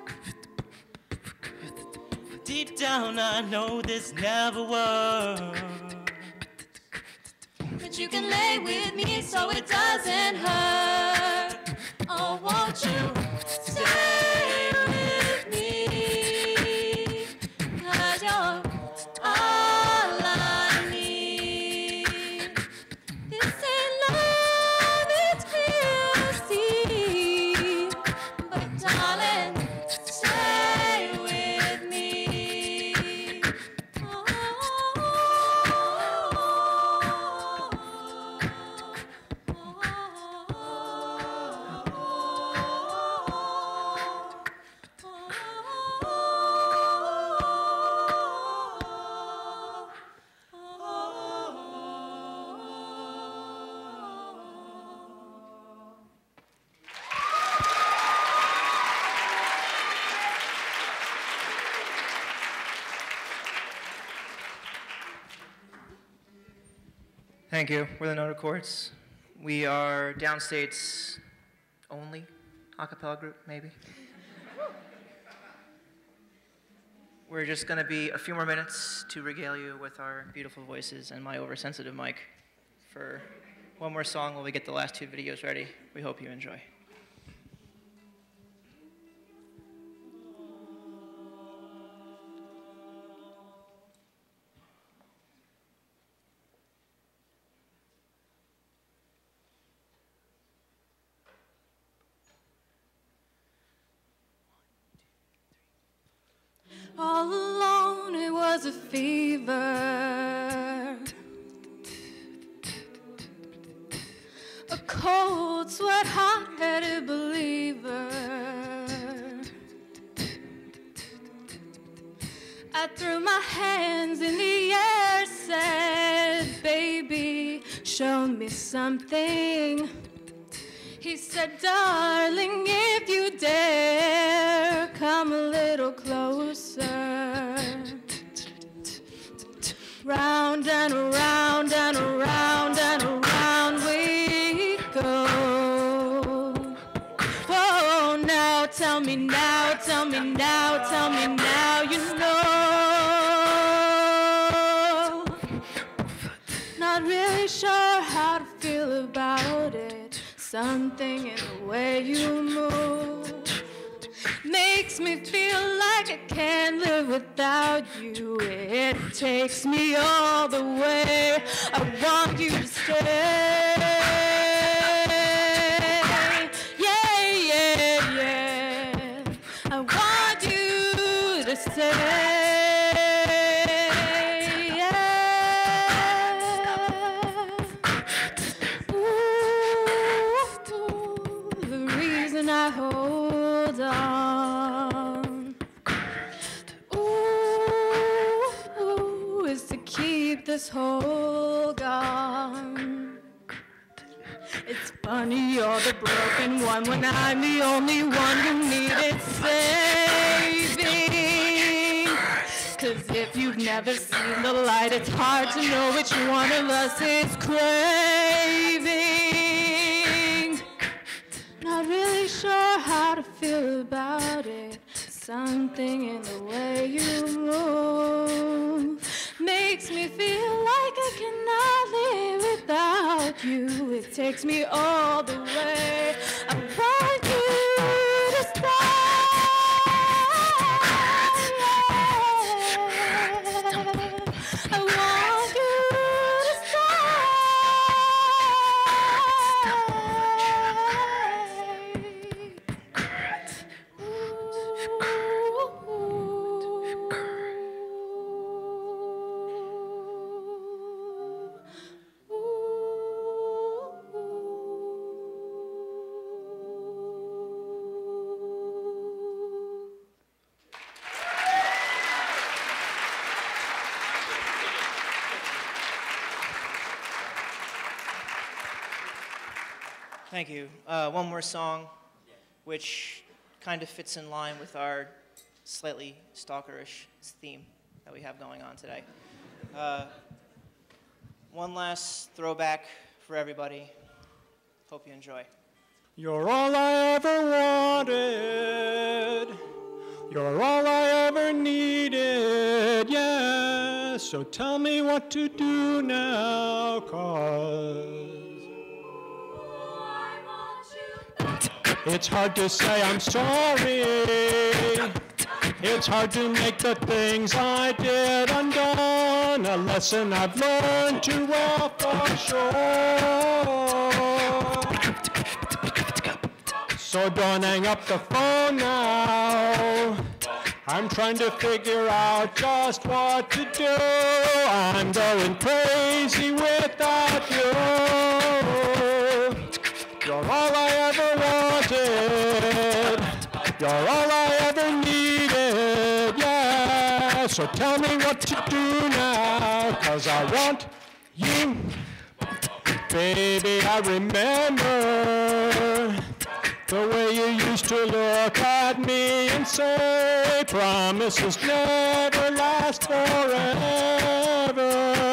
Deep down I know this never worked. But you can lay with me so it doesn't hurt. Oh, won't you stay with me? 'Cause you're all I need. This ain't love, it's clear to see. But darling, stay with me. Thank you. We're the Notocords. We are Downstate's only a cappella group, maybe. We're just going to be a few more minutes to regale you with our beautiful voices and my oversensitive mic for one more song while we get the last two videos ready. We hope you enjoy. All alone it was a fever, a cold sweat, hot-headed believer. I threw my hands in the air, said, baby, show me something. He said, darling, if you dare, come a little closer. Round and around and around and around we go. Oh, now tell me now, tell me now, tell me now, you know. Not really sure how to feel about it. Something in the way you move makes me feel like I can't live without you. It takes me all the way. I want you to stay. Yeah, yeah, yeah. I want you to stay. I hold on, ooh, ooh, is to keep this hold on. It's funny you're the broken one when I'm the only one who needed saving. 'Cause if you've never seen the light, it's hard to know which one of us is craving. Not really sure how to feel about it. Something in the way you move makes me feel like I cannot live without you. It takes me all the way. I want you to stay. I want you to stay. Ooh. Thank you. Uh, one more song, which kind of fits in line with our slightly stalkerish theme that we have going on today. Uh, one last throwback for everybody. Hope you enjoy. You're all I ever wanted. You're all I ever needed, yeah. So tell me what to do now, 'cause it's hard to say I'm sorry. It's hard to make the things I did undone. A lesson I've learned too well for sure. So don't hang up the phone now. I'm trying to figure out just what to do. I'm going crazy without you. You're all I ever wanted. You're all I ever needed, yeah. So tell me what to do now, 'cause I want you. Baby, I remember the way you used to look at me and say, promises never last forever.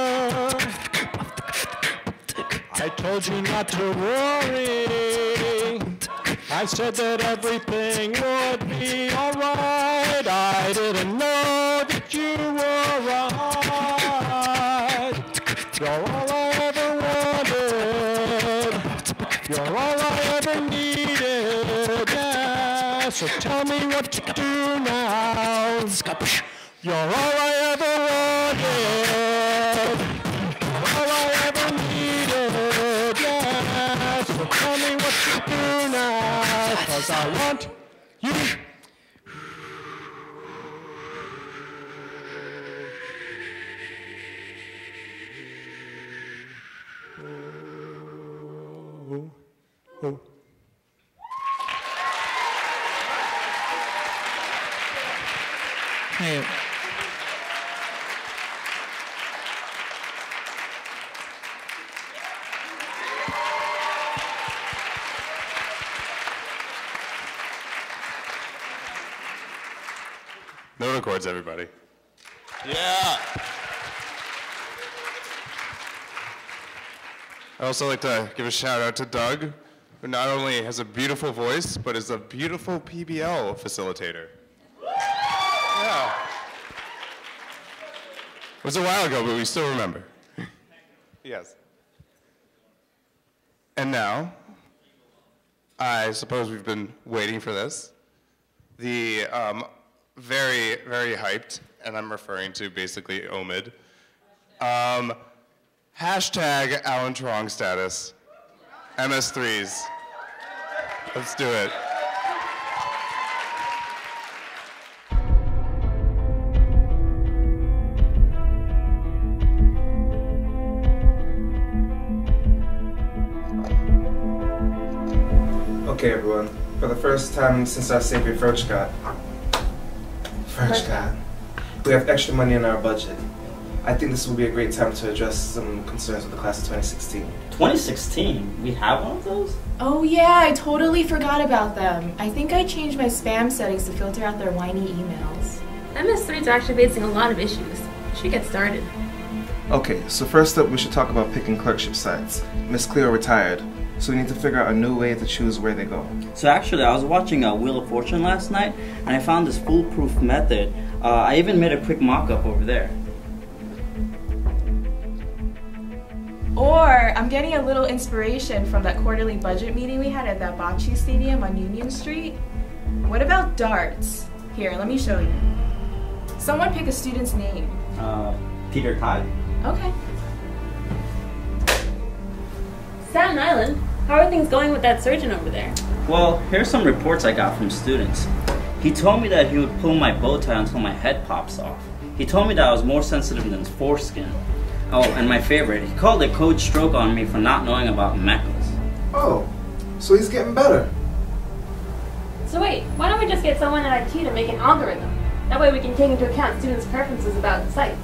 I told you not to worry. I said that everything would be alright. I didn't know that you were right. You're all I ever wanted. You're all I ever needed, yeah. So tell me what to do now. You're all I ever wanted. You're all I ever needed, yeah. So tell me what to do now, 'cause I want you. Oh. Hey. Notocords, everybody. Yeah. I'd also like to give a shout out to Doug, who not only has a beautiful voice, but is a beautiful P B L facilitator. Yeah. It was a while ago, but we still remember. Yes. And now, I suppose we've been waiting for this. The um, very, very hyped, and I'm referring to basically O M I D, um, hashtag Alan Trong status, M S threes. Let's do it. Okay, everyone. For the first time since our savior Furchgott, Furchgott, we have extra money in our budget. I think this will be a great time to address some concerns with the class of twenty sixteen. twenty sixteen? We have one of those? Oh yeah, I totally forgot about them. I think I changed my spam settings to filter out their whiny emails. M S threes are actually facing a lot of issues. We should get started. Okay, so first up we should talk about picking clerkship sites. Miss Cleo retired, so we need to figure out a new way to choose where they go. So actually, I was watching uh, Wheel of Fortune last night, and I found this foolproof method. Uh, I even made a quick mock-up over there. Or I'm getting a little inspiration from that quarterly budget meeting we had at that bocce stadium on Union Street. What about darts? Here, let me show you. Someone pick a student's name. Uh, Peter Todd. Okay. Staten Island? How are things going with that surgeon over there? Well, here's some reports I got from students. He told me that he would pull my bow tie until my head pops off. He told me that I was more sensitive than foreskin. Oh, and my favorite, he called it code stroke on me for not knowing about mechas. Oh, so he's getting better. So wait, why don't we just get someone at I T to make an algorithm? That way we can take into account students' preferences about sites.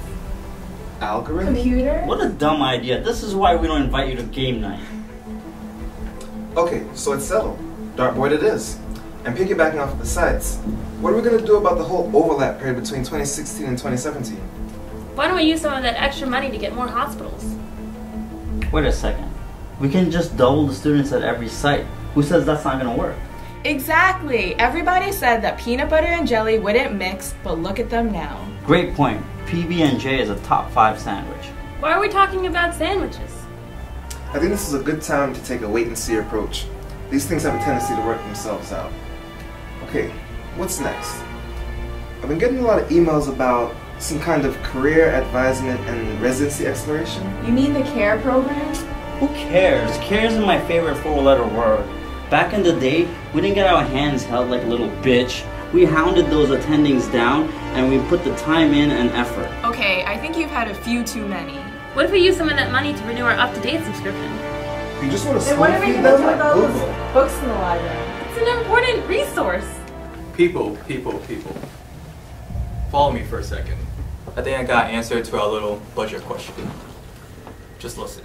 Algorithm? Computer? What a dumb idea. This is why we don't invite you to game night. Okay, so it's settled. Dartboard it is. And piggybacking off of the sites, what are we going to do about the whole overlap period between twenty sixteen and twenty seventeen? Why don't we use some of that extra money to get more hospitals? Wait a second. We can just double the students at every site. Who says that's not gonna work? Exactly. Everybody said that peanut butter and jelly wouldn't mix, but look at them now. Great point. P B and J is a top five sandwich. Why are we talking about sandwiches? I think this is a good time to take a wait-and-see approach. These things have a tendency to work themselves out. Okay, what's next? I've been getting a lot of emails about some kind of career advisement and residency exploration. You mean the CARE program? Who cares? CARE isn't my favorite four-letter word. Back in the day, we didn't get our hands held like a little bitch. We hounded those attendings down, and we put the time in and effort. Okay, I think you've had a few too many. What if we use some of that money to renew our up-to-date subscription? You just want to Then what are we spoon-feed going to them do like with all Google. those books in the library? It's an important resource. People, people, people. Follow me for a second. I think I got an answer to our little budget question. Just listen.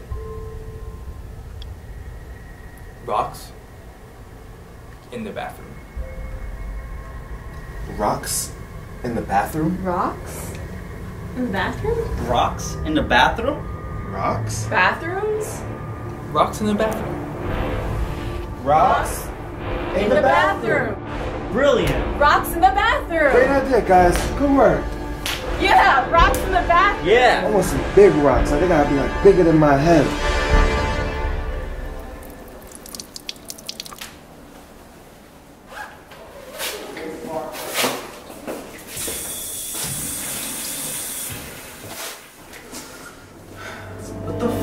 Rocks in the bathroom. Rocks in the bathroom? Rocks? In the bathroom? Rocks in the bathroom? Rocks? Bathrooms? Rocks in the bathroom. Rocks In the bathroom. Brilliant. Rocks in the bathroom. Great idea, guys. Good work. Yeah, rocks in the bathroom. Yeah. I want some big rocks. They gotta be like bigger than my head. What the f?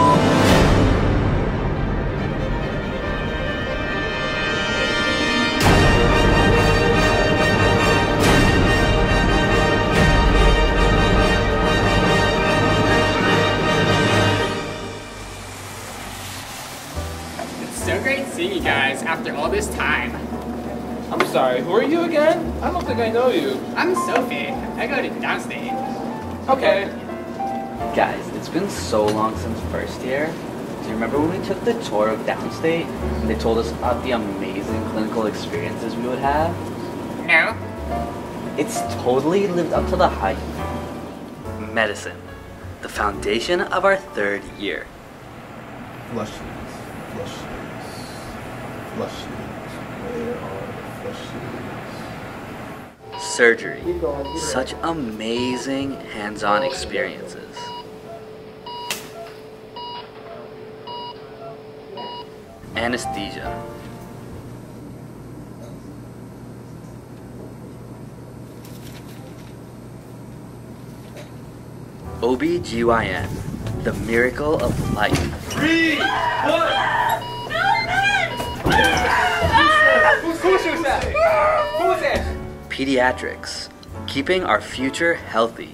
It's so great seeing you guys after all this time. I'm sorry, who are you again? I don't think I know you. I'm Sophie. I go to Downstate. Okay. Guys, it's been so long since first year. Do you remember when we took the tour of Downstate and they told us about the amazing clinical experiences we would have? No. It's totally lived up to the hype. Medicine, the foundation of our third year. Flush flush flush Where are the flushes? Surgery, such amazing hands-on experiences. Anesthesia. O B G Y N, the miracle of life. Three, one. Who's who's who's that? Who's that? Pediatrics, keeping our future healthy.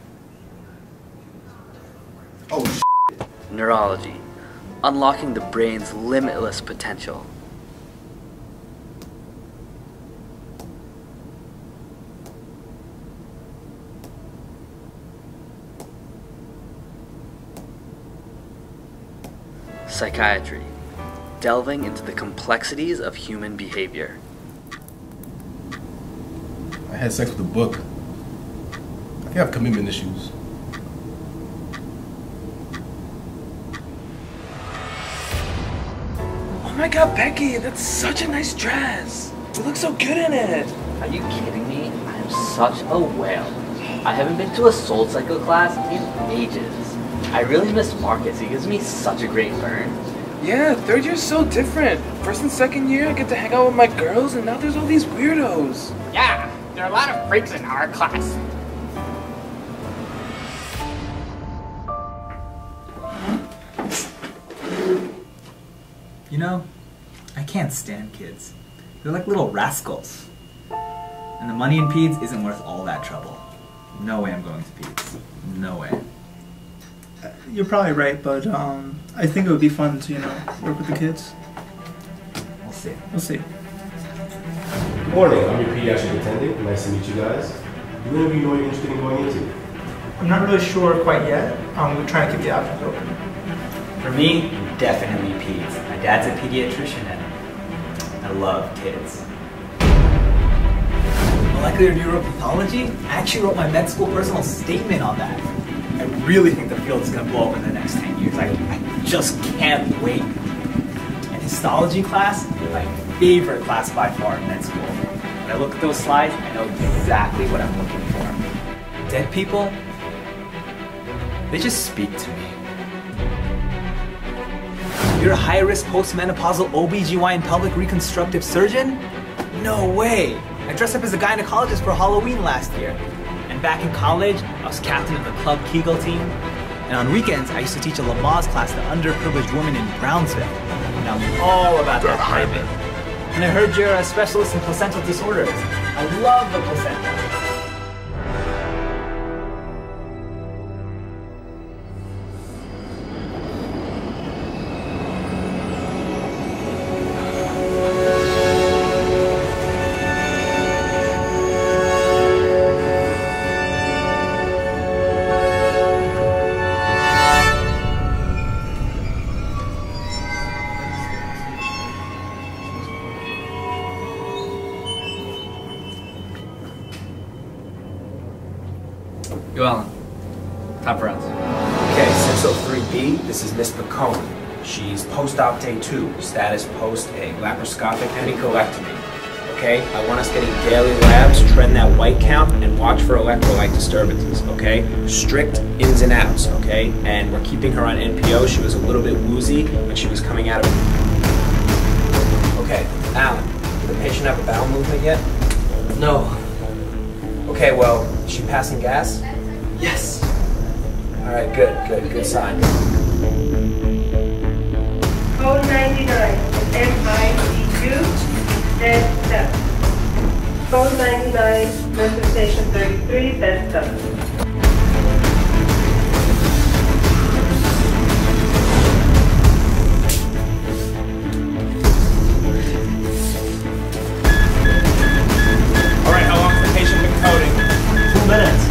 Oh, shit. Neurology, unlocking the brain's limitless potential. Psychiatry, delving into the complexities of human behavior. I had sex with a book. I think I have commitment issues. Oh my god, Becky, that's such a nice dress. You look so good in it. Are you kidding me? I am such a whale. I haven't been to a soul cycle class in ages. I really miss Marcus. He gives me such a great burn. Yeah, third year's so different. First and second year, I get to hang out with my girls, and now there's all these weirdos. Yeah, there are a lot of freaks in our class. You know, I can't stand kids. They're like little rascals. And the money in peds isn't worth all that trouble. No way I'm going to peds. No way. You're probably right, but um, I think it would be fun to, you know, work with the kids. We'll see. We'll see. Good morning, I'm your pediatric attendant. Nice to meet you guys. Do any of you know what you're interested in going into? I'm not really sure quite yet. Um, we're trying to keep the options open. For me, definitely peds. I dad's a pediatrician and I love kids. Molecular neuropathology? I actually wrote my med school personal statement on that. I really think the field is going to blow up in the next ten years. I, I just can't wait. And histology class, my favorite class by far in med school. When I look at those slides, I know exactly what I'm looking for. Dead people, they just speak to me. You're a high-risk postmenopausal O B G Y N pelvic reconstructive surgeon? No way! I dressed up as a gynecologist for Halloween last year. And back in college, I was captain of the club Kegel team. And on weekends, I used to teach a Lamaze class to underprivileged women in Brownsville. And I'm all about that hymen. And I heard you're a specialist in placental disorders. I love the placenta. Yo, Alan. Top rounds. Okay, six oh three B, this is Miss Picone. She's post-op day two, status post-egg, laparoscopic hemicolectomy. Okay, I want us getting daily labs, trend that white count, and watch for electrolyte disturbances, okay? Strict ins and outs, okay? And we're keeping her on N P O. She was a little bit woozy when she was coming out of it. Okay, Alan, did the patient have a bowel movement yet? No. Okay, well, is she passing gas? Yes. All right, good, good, good sign. Code ninety-nine, M I C U, dead step. Code ninety-nine, nurse station thirty-three, dead step. All right, how long has the patient been coding? Two minutes.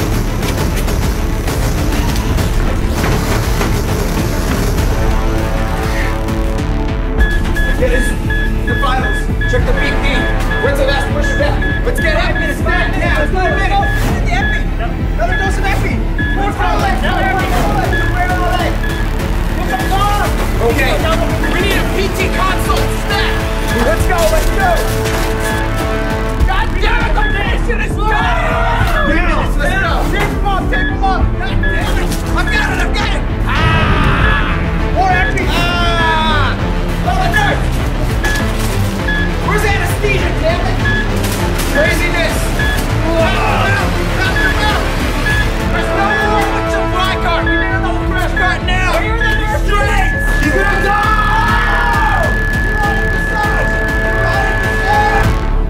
Get his, the vitals. Check the B P. When's the last push of that? Let's get Epi. It's back now. It's five minutes. Get the Epi. Another dose of Epi. More for our leg. More for our leg. Where are our leg? What's up, dog? Okay. We need a P T consult. Snap. Let's go. Let's go. God damn it. The patient is low. Let's go. Take him off. Take him off. God damn it. I've got it. I've got it. Ah. More Epi. Ah. Oh, the nurse. Where's anesthesia, damn it? Craziness! Wow! Got them out! There's no more with your fly cart! We need another crash cart now! Where are the nurses? He's gonna die! Right in the side! Right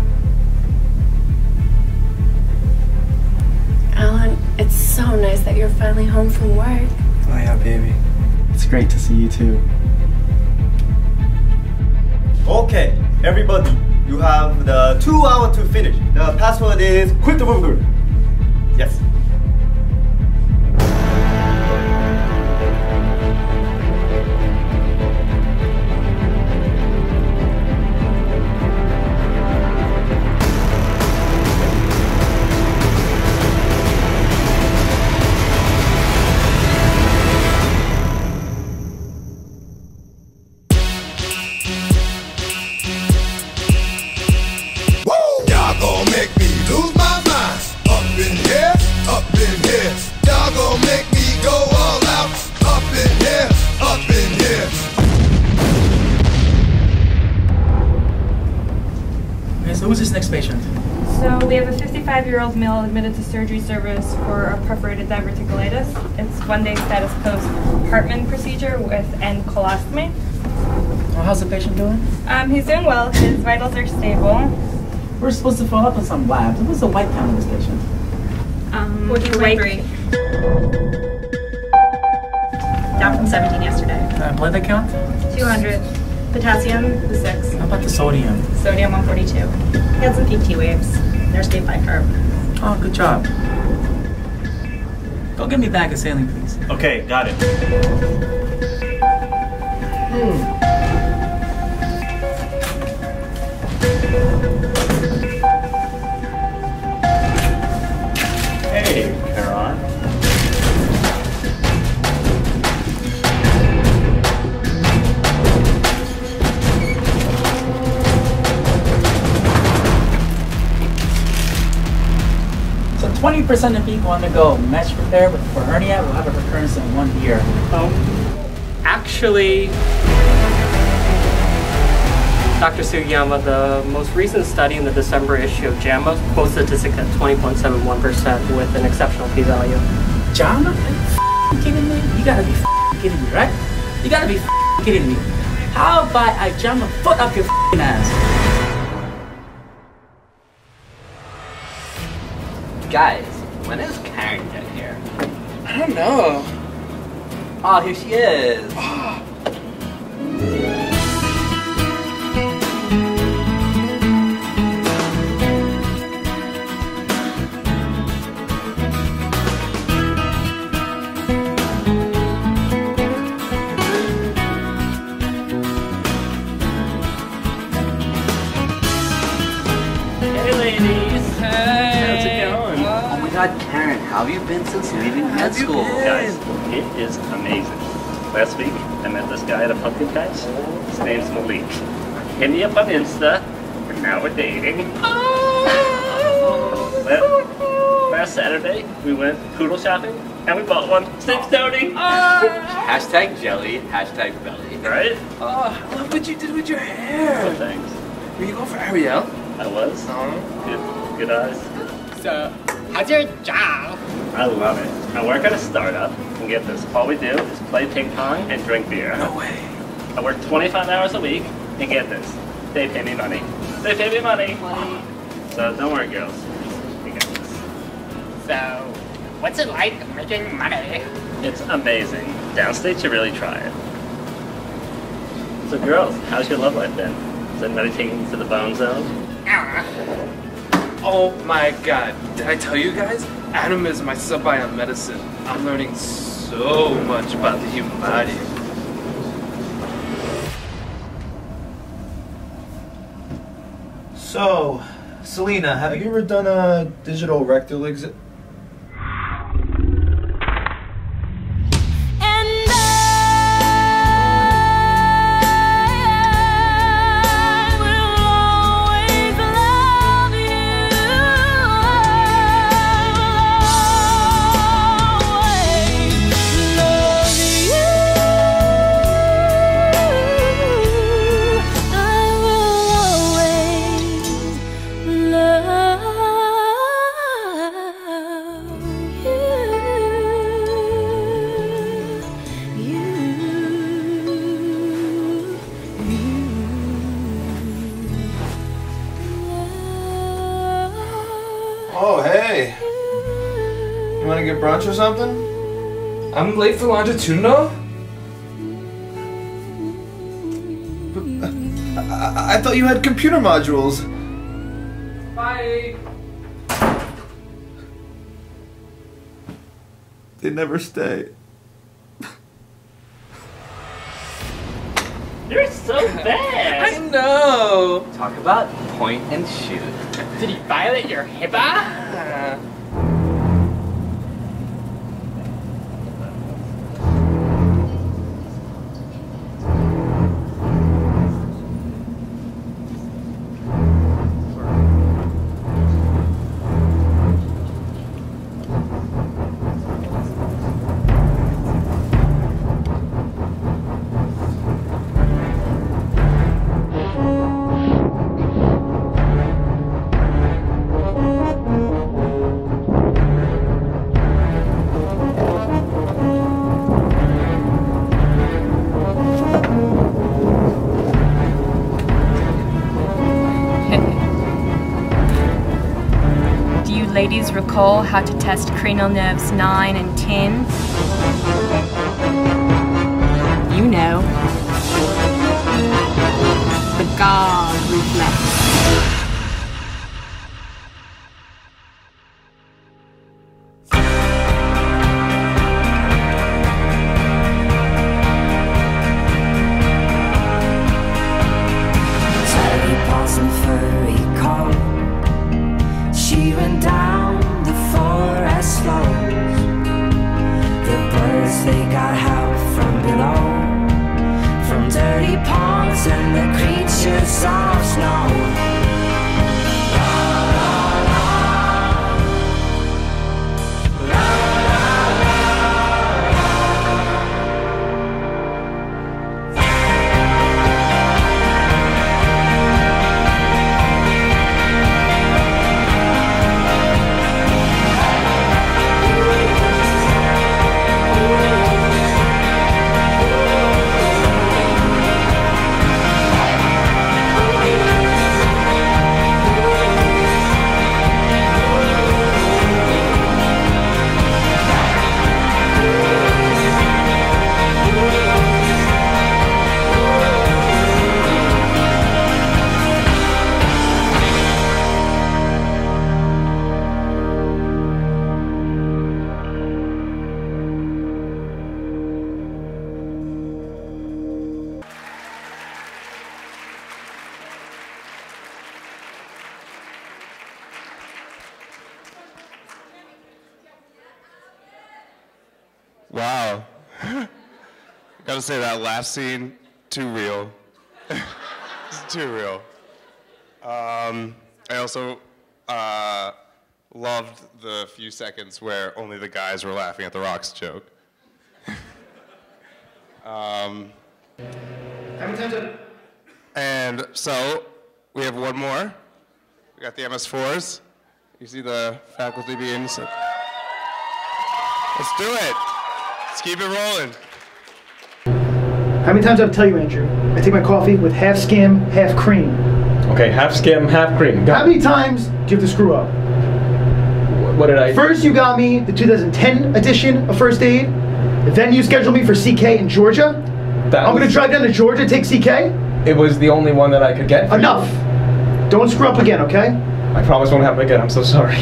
in the side! Alan, it's so nice that you're finally home from work. Oh yeah, baby. It's great to see you too. Okay, everybody, you have the two hours to finish. The password is quit the Google. Yes. Who's this next patient? So we have a fifty-five-year-old male admitted to surgery service for a perforated diverticulitis. It's one-day status post Hartman procedure with end colostomy. Oh, how's the patient doing? Um, he's doing well. His vitals are stable. We're supposed to follow up on some labs. What's the white count on this patient? Um, fourteen point three. Down from seventeen yesterday. Uh, platelet count? two hundred. Potassium was six. How about the sodium? Sodium one forty-two. He had some peak T waves. They're stayed by curve. Oh, good job. Go get me back a saline, please. Okay, got it. Hey, Karan. So twenty percent of people undergo mesh repair, but for hernia, will have a recurrence in one year. Um, actually, Doctor Sugiyama, the most recent study in the December issue of JAMA quotes statistic at twenty point seven one percent with an exceptional p-value. JAMA? Are you kidding me? You gotta be kidding me, right? You gotta be kidding me. How about I jam a foot up your ass? Guys, when is Karen get here? I don't know. Oh, here she is. God, Karen, how have you been since leaving med school? Guys, it is amazing. Last week, I met this guy at a pumpkin patch. His name's Malik. Hit me up on Insta, and now we're dating. last, last Saturday, we went poodle shopping, and we bought one. Six Tony! Hashtag jelly, hashtag belly. Right? Oh, I love what you did with your hair. Oh, thanks. Were you going for Ariel? I was. Uh-huh. Good, good eyes. So, how's your job? I love it. I work at a startup, and get this, all we do is play ping pong and drink beer. No way. I work twenty-five hours a week, and get this, they pay me money. They pay me money. money. So don't worry, girls. You got this. So, what's it like making money? It's amazing. Downstate should really try it. So girls, how's your love life been? Is anybody taking you to the bone zone? Oh my god, did I tell you guys? Adam is my sub-bio medicine. I'm learning so much about the human body. So, Selena, have you ever done a digital rectal exit? Oh, hey. You want to get brunch or something? I'm late for longitudinal? I, I thought you had computer modules. Bye. They never stay. You're so bad! I know! Talk about point and shoot. Did he violate your HIPAA? Ladies recall how to test cranial nerves nine and ten? You know. The guard reflex. nice and furry coat. She ran down the forest slopes. The birds, they got help from below, from dirty ponds and the creatures of snow. Wow. Gotta say that last scene, too real. It's too real. Um, I also uh, loved the few seconds where only the guys were laughing at the rocks joke. um, How many times have... And so, we have one more. We got the M S fours. You see the faculty being... Let's do it. Let's keep it rolling. How many times I have to tell you, Andrew? I take my coffee with half skim, half cream. Okay, half skim, half cream. Go. How many times do you have to screw up? What did I... First you got me the two thousand ten edition of First Aid. Then you scheduled me for C K in Georgia. That I'm was... gonna drive down to Georgia to take C K. It was the only one that I could get for Enough. You. Don't screw up again, okay? I promise won't happen again. I'm so sorry.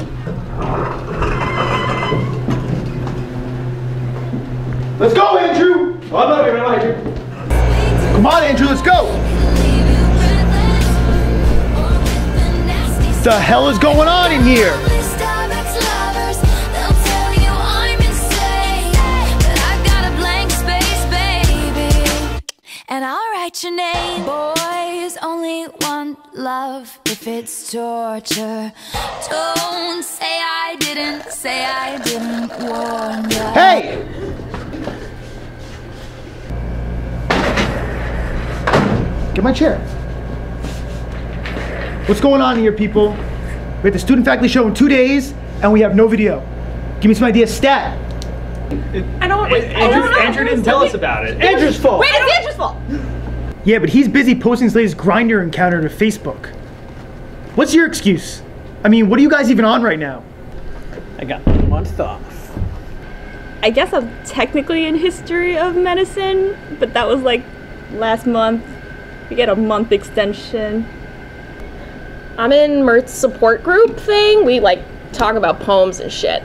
Let's go, Andrew! Oh, I'm not here, I'm not here. Come on, Andrew, let's go! What the hell is going on in here? And I'll write your name. Boys only want love if it's torture. Don't say I didn't, say I didn't warn you. Hey! Get my chair. What's going on here, people? We have the student faculty show in two days, and we have no video. Give me some idea, stat. I don't. Wait, I don't know. Andrew didn't tell us about it. Andrew's fault. Wait, it's Andrew's fault. Yeah, but he's busy posting his latest grinder encounter to Facebook. What's your excuse? I mean, what are you guys even on right now? I got a month off. I guess I'm technically in history of medicine, but that was like last month. We get a month extension. I'm in Mert's support group thing. We like talk about poems and shit.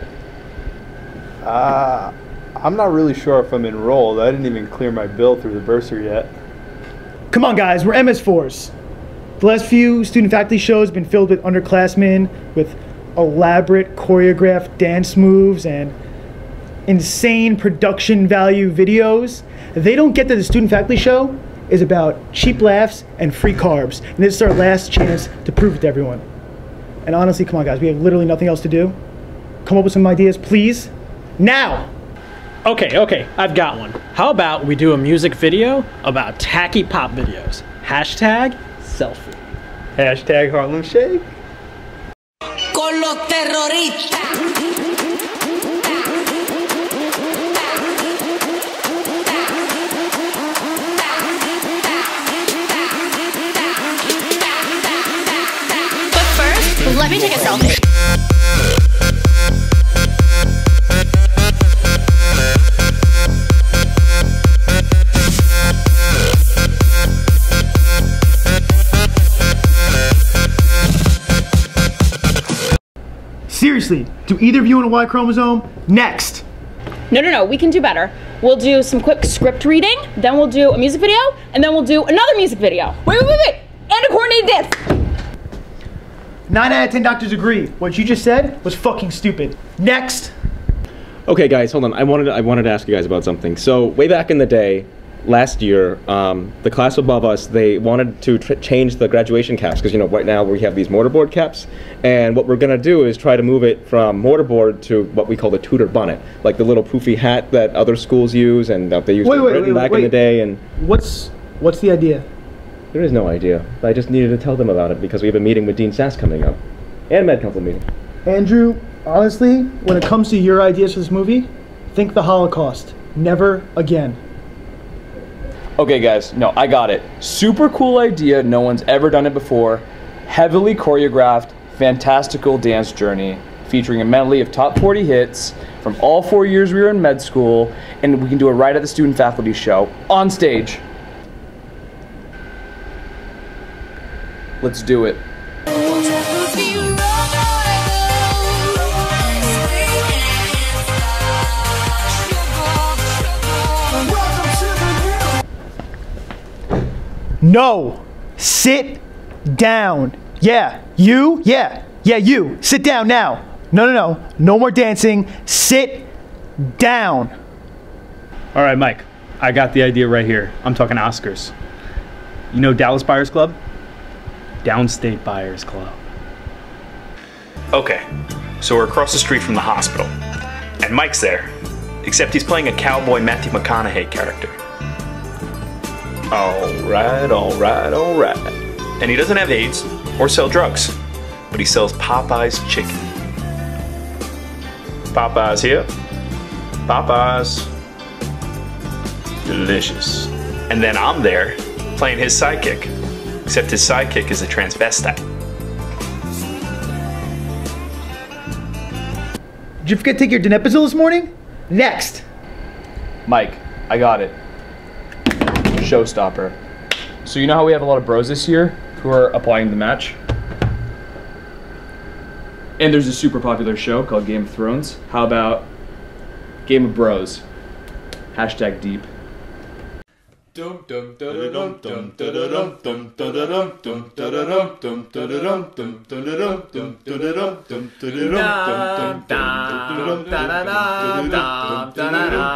Uh, I'm not really sure if I'm enrolled. I didn't even clear my bill through the bursary yet. Come on, guys, we're M S fours. The last few student faculty shows have been filled with underclassmen with elaborate choreographed dance moves and insane production value videos. They don't get that the student faculty show is about cheap laughs and free carbs. And this is our last chance to prove it to everyone. And honestly, come on, guys, we have literally nothing else to do. Come up with some ideas, please. Now! Okay, okay, I've got one. How about we do a music video about tacky pop videos? Hashtag selfie. Hashtag Harlem Shake. Con los terroristas. Let me take a selfie. Seriously, do either of you want a Y chromosome? Next! No, no, no, we can do better. We'll do some quick script reading, then we'll do a music video, and then we'll do another music video. Wait, wait, wait, wait! and a coordinated dance. Nine out of ten doctors agree. What you just said was fucking stupid. Next. Okay, guys, hold on. I wanted to, I wanted to ask you guys about something. So way back in the day, last year, um, the class above us, they wanted to tr change the graduation caps because, you know, right now we have these mortarboard caps, and what we're going to do is try to move it from mortarboard to what we call the Tudor bonnet, like the little poofy hat that other schools use and that they used wait, in wait, Britain wait, back wait. in the day. And What's what's the idea? there is no idea. I just needed to tell them about it because we have a meeting with Dean Sass coming up, and Med Council meeting. Andrew, honestly, when it comes to your ideas for this movie, think the Holocaust. Never again. Okay guys, no, I got it. Super cool idea, no one's ever done it before. Heavily choreographed, fantastical dance journey featuring a medley of top forty hits from all four years we were in med school, and we can do it right at the student faculty show, on stage. Let's do it. No! Sit down. Yeah, you? Yeah, yeah, you. Sit down now. No, no, no. No more dancing. Sit down. All right, Mike. I got the idea right here. I'm talking Oscars. You know Dallas Buyers Club? Downstate Buyers Club. Okay, so we're across the street from the hospital. And Mike's there, except he's playing a cowboy Matthew McConaughey character. Alright, alright, alright. And he doesn't have AIDS or sell drugs, but he sells Popeye's chicken. Popeye's here. Popeye's. Delicious. And then I'm there, playing his sidekick, except his sidekick is a transvestite. Did you forget to take your Donepezil this morning? Next. Mike, I got it. Showstopper. So you know how we have a lot of bros this year who are applying to the match? And there's a super popular show called Game of Thrones. How about Game of Bros? Hashtag deep. Dum dum da da dum dum da da dum dum da da dum dum da da dum dum da da dum dum da da dum dum da da dum dum da da dum dum da da dum da da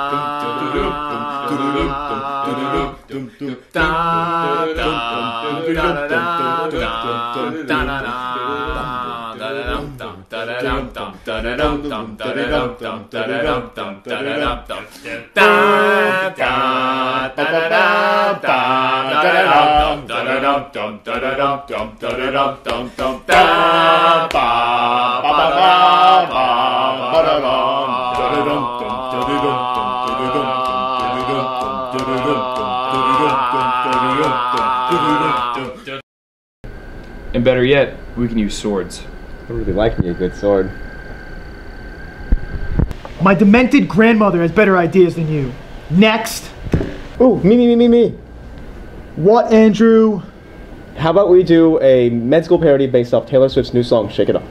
And better yet, we can use swords. I really like me a good sword. My demented grandmother has better ideas than you. Next. Ooh, me, me, me, me, me. What, Andrew? How about we do a med school parody based off Taylor Swift's new song, Shake It Off?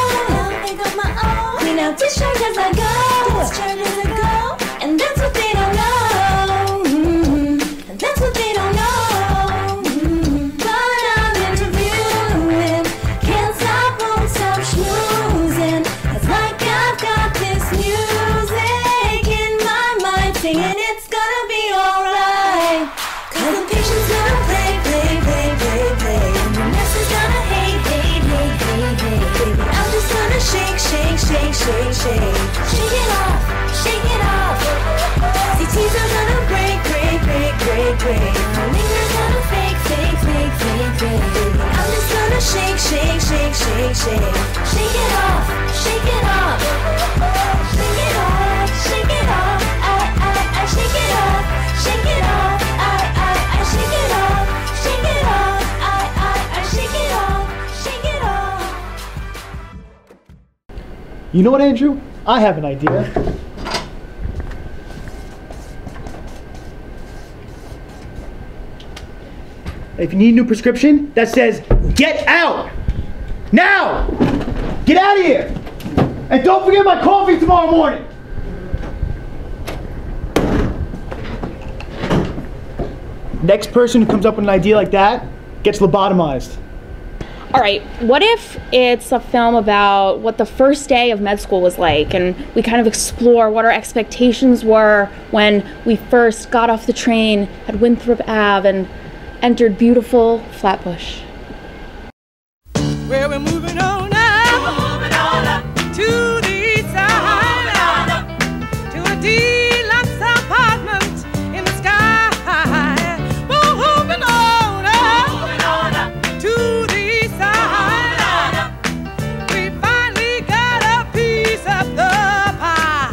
Discharge as I go, and that's what they don't Cause the patient's gonna play, play, play, play, play. And the nurse is gonna hate, hate, hate, hate, hate. Baby, I'm just gonna shake, shake, shake, shake, shake. Shake it off, shake it off. C Ts are gonna break, break, break, break, break. My fingers gonna fake, fake, fake, fake, fake. Baby, I'm just gonna shake, shake, shake, shake, shake. Shake it off, shake it off. Shake it off, shake it off. I, I, I shake it off, shake it off. I, I, I shake it off, shake it off. I, I, I shake it off, shake it off. You know what, Andrew? I have an idea. If you need a new prescription that says, get out! Now! Get out of here! And don't forget my coffee tomorrow morning! Next person who comes up with an idea like that gets lobotomized. All right, what if it's a film about what the first day of med school was like, and we kind of explore what our expectations were when we first got off the train at Winthrop Avenue and entered beautiful Flatbush. Well, we're moving on now. We're moving on up to the east side. To a deluxe apartment in the sky. We're moving on up. Moving on up to the east side. We finally got a piece of the pie.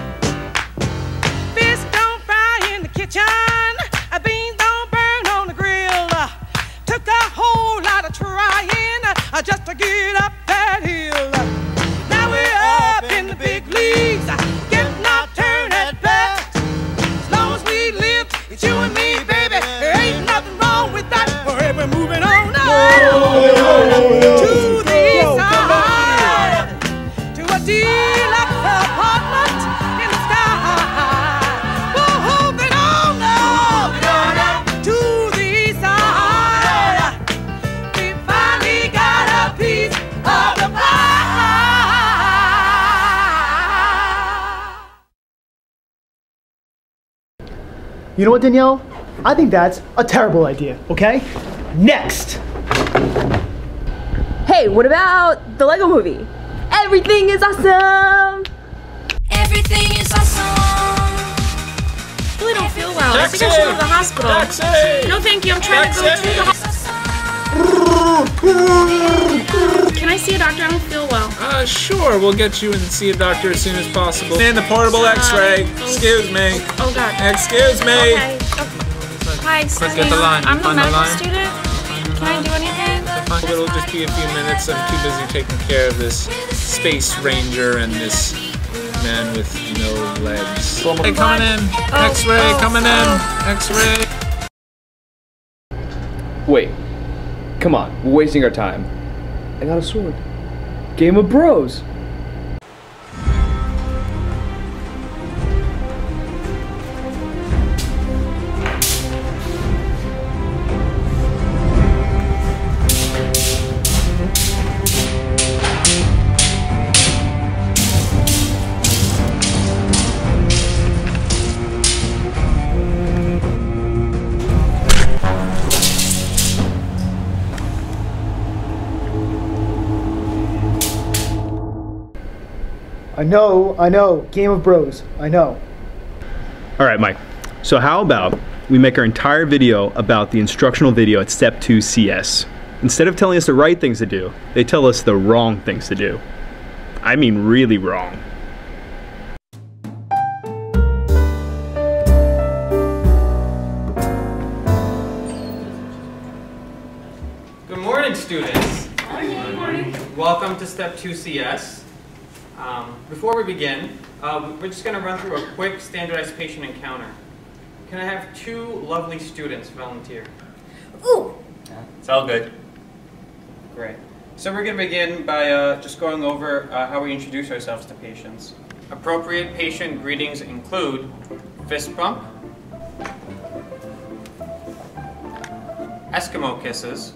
Fish don't fry in the kitchen. Beans don't burn on the grill. Took a whole lot of trying just to get up that hill. Now we're up in the big leagues, getting our turn at bat. As long as we live, it's you and me, baby. There ain't nothing wrong with that. We're moving on up to the east side, to a deluxe apartment in the sky. We're moving on up to the east side. We finally got a piece of the pie. You know what, Danielle? I think that's a terrible idea, okay? Next! Hey, what about the Lego movie? Everything is awesome! Everything is awesome. I really don't feel well. I think I should go to the hospital. Taxi! No, thank you. I'm trying to go to the hospital. Can I see a doctor? I don't feel well. Uh, sure. We'll get you and see a doctor as soon as possible. And the portable X-ray. Excuse me. Oh God. Excuse me. Okay. Hi, excuse Let's me. get the line. I'm the Find the medical line. student. Can I do anything? It'll just be a few minutes. I'm too busy taking care of this space ranger and this man with no legs. Hey, coming in. Oh, X-ray, oh, coming oh. in. X-ray. Wait. Come on. We're wasting our time. I got a sword. Game of Bros. I know, I know, Game of Bros, I know. All right, Mike. So how about we make our entire video about the instructional video at Step two C S. Instead of telling us the right things to do, they tell us the wrong things to do. I mean really wrong. Good morning, students. Good morning. Welcome to Step two C S. Um, before we begin, uh, we're just going to run through a quick standardized patient encounter. Can I have two lovely students volunteer? Ooh! It's all good. Great. So we're going to begin by uh, just going over uh, how we introduce ourselves to patients. Appropriate patient greetings include fist bump, Eskimo kisses,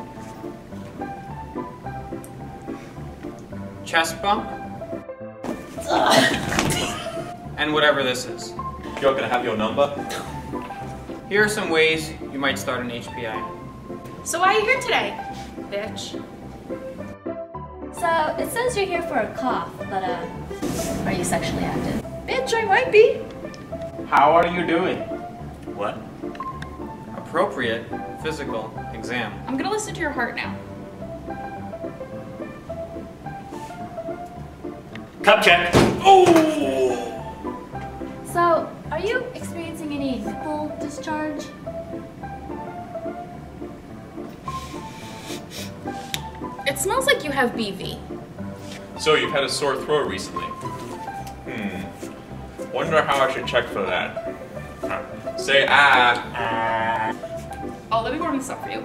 chest bump, and whatever this is. You're gonna have your number? Here are some ways you might start an H P I. So why are you here today, bitch? So, it says you're here for a cough, but uh, are you sexually active? Bitch, I might be. How are you doing? What? Appropriate physical exam. I'm gonna listen to your heart now. Cup check. Oh! So, are you experiencing any nipple discharge? It smells like you have B V. So you've had a sore throat recently. Hmm. Wonder how I should check for that. Uh, say ah. Oh, let me warm this up for you.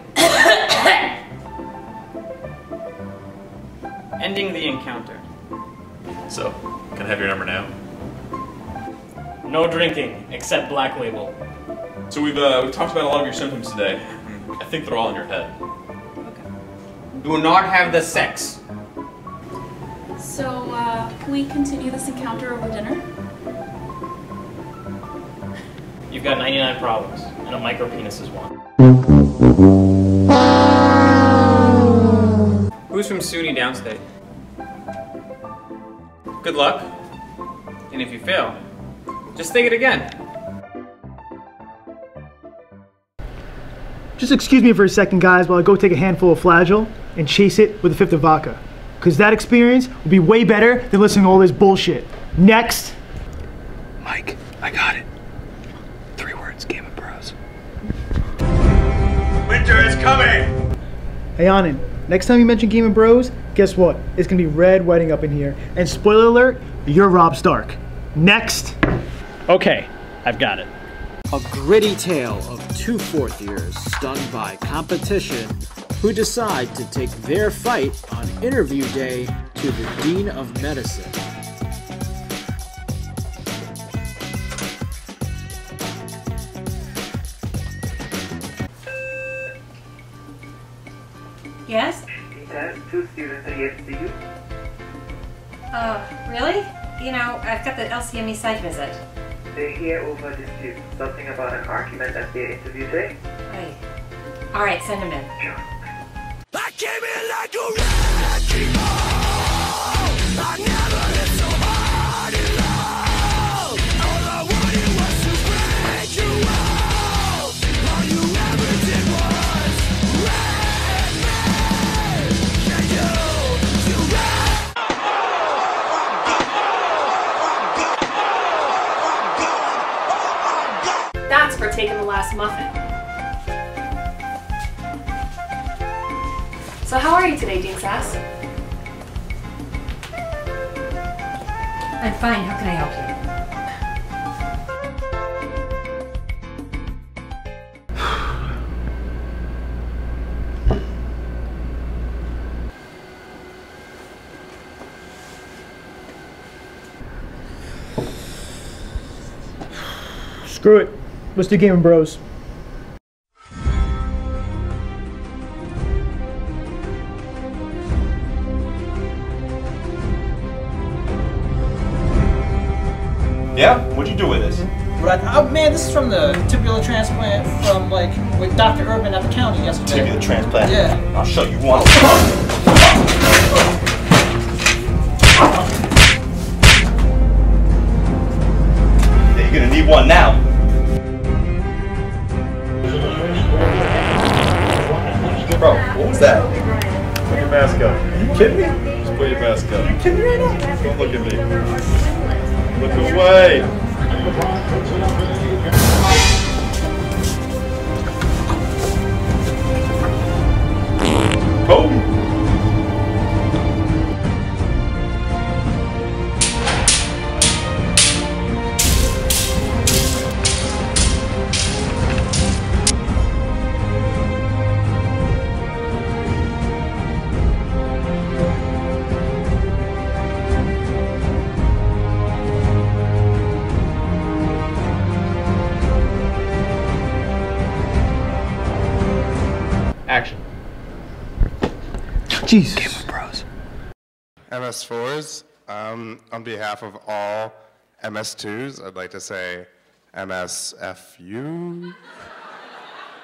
Ending the encounter. So, can I have your number now? No drinking, except Black Label. So we've uh, we've talked about a lot of your symptoms today. I think they're all in your head. Do not have the sex. So, uh, can we continue this encounter over dinner? You've got ninety-nine problems, and a micro penis is one. Who's from SUNY Downstate? Good luck. And if you fail, just think it again. Just excuse me for a second, guys, while I go take a handful of Flagyl and chase it with a fifth of vodka. Because that experience will be way better than listening to all this bullshit. Next. Mike, I got it. Three words, Game of Bros. Winter is coming! Hey, Anand, next time you mention Game of Bros, guess what? It's going to be red wedding up in here. And spoiler alert, you're Rob Stark. Next. Okay, I've got it. A gritty tale of two fourth years stung by competition who decide to take their fight on interview day to the Dean of Medicine. Yes? Two students are here to see you. Uh, really? You know, I've got the L C M E site visit. They're here over a dispute. Something about an argument at their interview day. Right. Alright, send him in. Sure. I came in like a wrecking ball. I never lived so hard in love. All I wanted was to break you out. All you ever did was wreck me. Yeah, you, you wreck. That's for taking the last muffin. So how are you today, Dean Sass? I'm fine. How can I help you? Screw it. Let's do Game of Bros. Yeah? What'd you do with this? Right. Oh man, this is from the tubular transplant from like with Doctor Urban at the county yesterday. Tubular transplant? Yeah. I'll show you one. Yeah, you're gonna need one now. Bro, what was that? Put your mask up. Are you kidding me? Just put your mask up. Are you kidding me right now? Don't look at me. Look away. Kobe. Action. Jesus. Game of Bros. M S fours, um, on behalf of all M S twos, I'd like to say M S F U.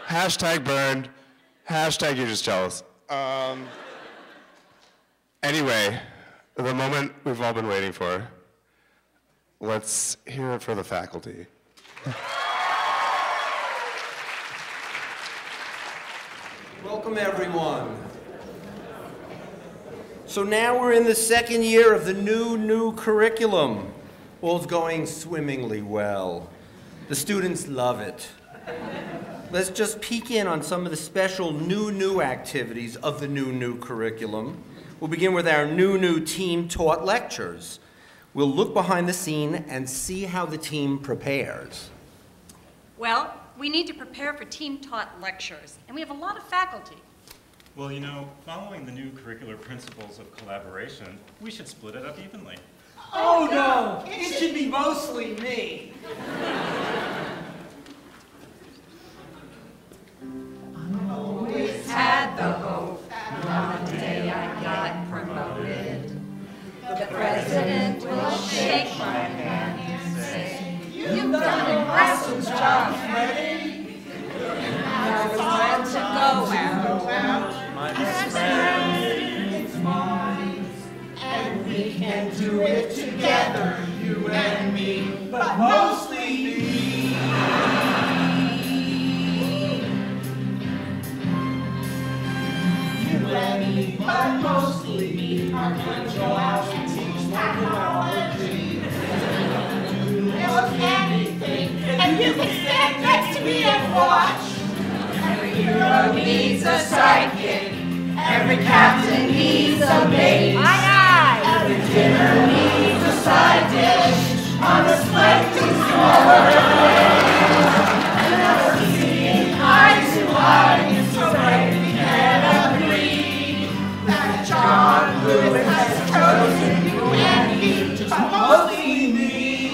Hashtag burned. Hashtag you're just jealous. Um, anyway, the moment we've all been waiting for. Let's hear it for the faculty. Welcome, everyone. So now we're in the second year of the new, new curriculum. All's going swimmingly well. The students love it. Let's just peek in on some of the special new, new activities of the new, new curriculum. We'll begin with our new, new team-taught lectures. We'll look behind the scene and see how the team prepares. Well, we need to prepare for team-taught lectures, and we have a lot of faculty. Well, you know, following the new curricular principles of collaboration, we should split it up evenly. Oh no, it should be mostly me. Always had the hope that one day I got promoted. The president will shake my hand and say, "You've done an awesome job, Freddie." Now it's time to go out, my best friend, it's mine, and we can do it together, you and me, but mostly me. You and me, but mostly me, are going to go out and teach technology. Almost anything, and you can stand next to me and watch. Every hero needs a sidekick. Every captain needs a mate. Aye, aye. Every dinner needs a side dish on a slightly smaller plate. And we're seeing eye to eye, so right we can agree that John Lewis has chosen you and me, but mostly me.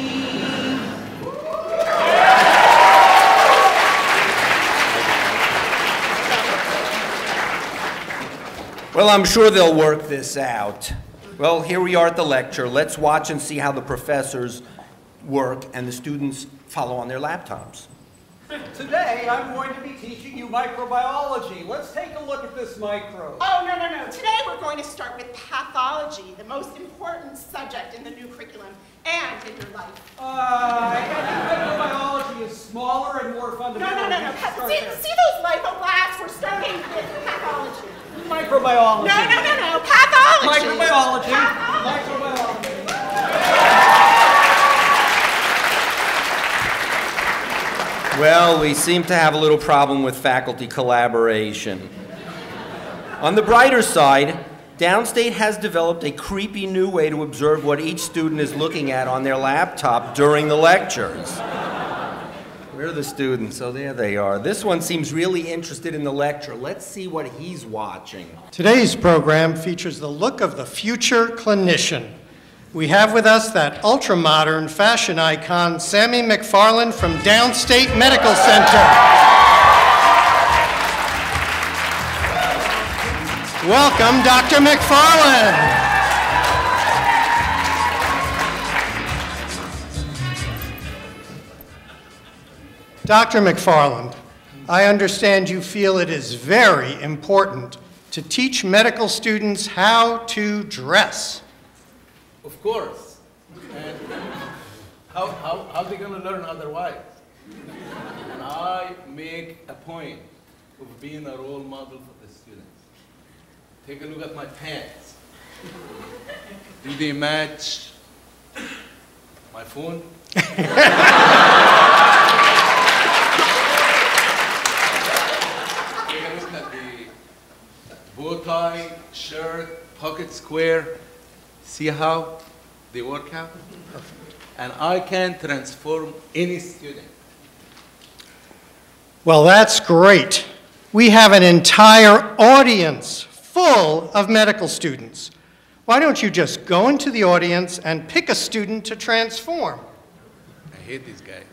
Well, I'm sure they'll work this out. Well, here we are at the lecture. Let's watch and see how the professors work and the students follow on their laptops. Today, I'm going to be teaching you microbiology. Let's take a look at this microbe. Oh, no, no, no. Today we're going to start with pathology, the most important subject in the new curriculum and in your life. Uh, I think microbiology is smaller and more fundamental. No, no, no, no. Start See, there. see those lipoblasts? We're starting with pathology. Microbiology. No, no, no, no. Pathology. Microbiology. Pathology. Microbiology. Well, we seem to have a little problem with faculty collaboration. On the brighter side, Downstate has developed a creepy new way to observe what each student is looking at on their laptop during the lectures. Where are the students? Oh, there they are. This one seems really interested in the lecture. Let's see what he's watching. Today's program features the look of the future clinician. We have with us that ultra-modern fashion icon, Sammy McFarland from Downstate Medical Center. Welcome, Doctor McFarland. Doctor McFarland, I understand you feel it is very important to teach medical students how to dress. Of course. And how, how, how are they going to learn otherwise? And I make a point of being a role model for the students. Take a look at my pants. Do they match my phone? Bow tie, shirt, pocket square. See how they work out? And I can transform any student. Well, that's great. We have an entire audience full of medical students. Why don't you just go into the audience and pick a student to transform? I hate these guys.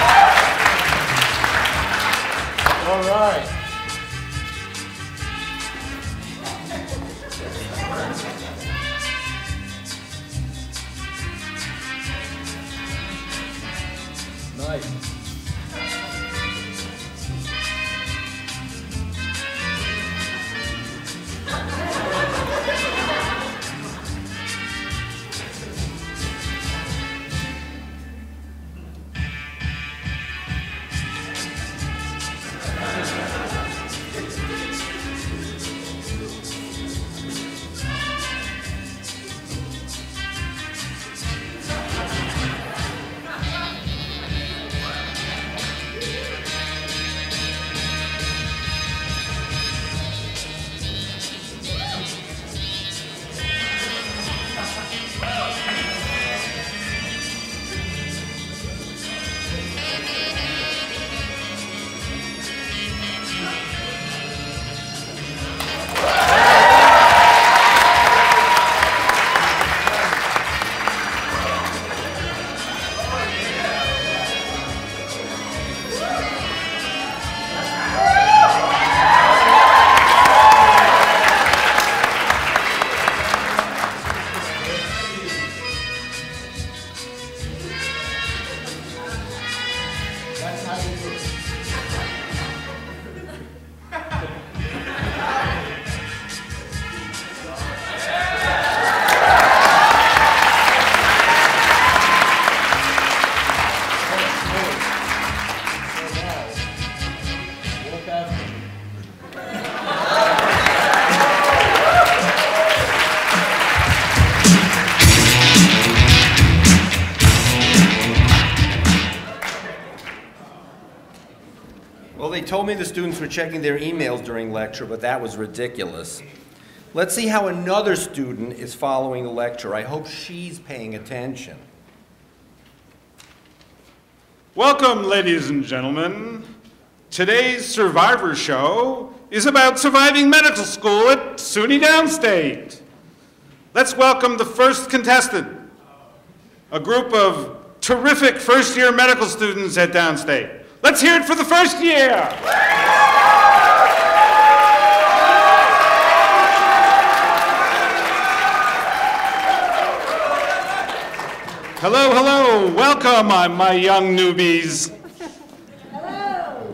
All right. told me the students were checking their emails during lecture, but that was ridiculous. Let's see how another student is following the lecture. I hope she's paying attention. Welcome, ladies and gentlemen. Today's Survivor Show is about surviving medical school at SUNY Downstate. Let's welcome the first contestant, a group of terrific first-year medical students at Downstate. Let's hear it for the first year. Hello, hello, welcome, my young newbies. Hello.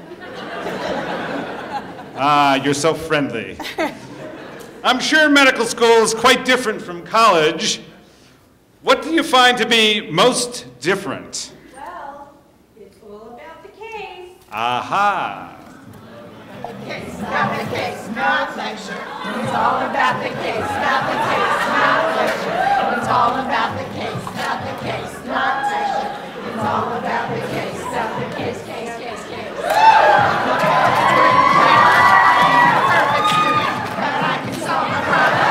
Ah, you're so friendly. I'm sure medical school is quite different from college. What do you find to be most different? Well, it's all about the case. Aha. Case, not the case, not lecture. It's all about the case, not the case, not lecture. It's all about the case, not the case, not lecture. It's all about the case, not the case, case, case, case. Perfect student, but I can solve a problem.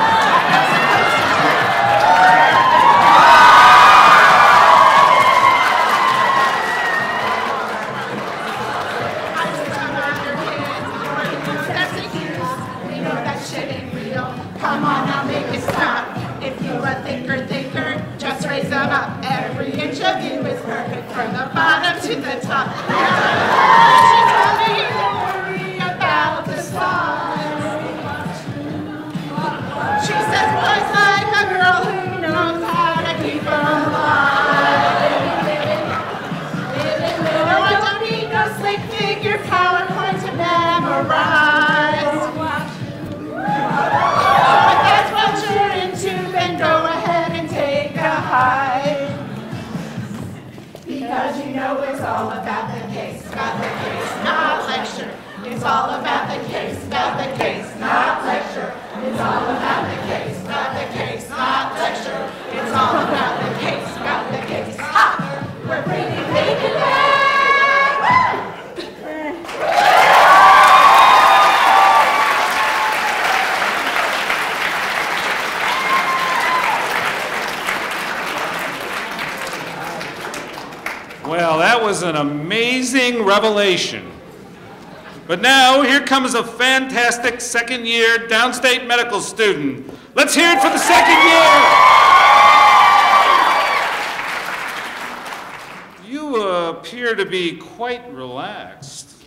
Come on, now make it stop. If you're a thinker, thinker, just raise them up. Every inch of you is perfect from the bottom to the top. She told me you don't worry about the stars. She says boys like a girl who knows how to keep them alive. No, I don't need no slick figure PowerPoint to memorize. Go ahead and take a hike. Because you know it's all about the case, not the case, not lecture. It's all about the case, not the case, not lecture. It's all about the case, not the case, not lecture. It's all about the case, not the case. Ha! We're bringing bacon back! Well, that was an amazing revelation. But now, here comes a fantastic second-year Downstate medical student. Let's hear it for the second year. You uh, appear to be quite relaxed.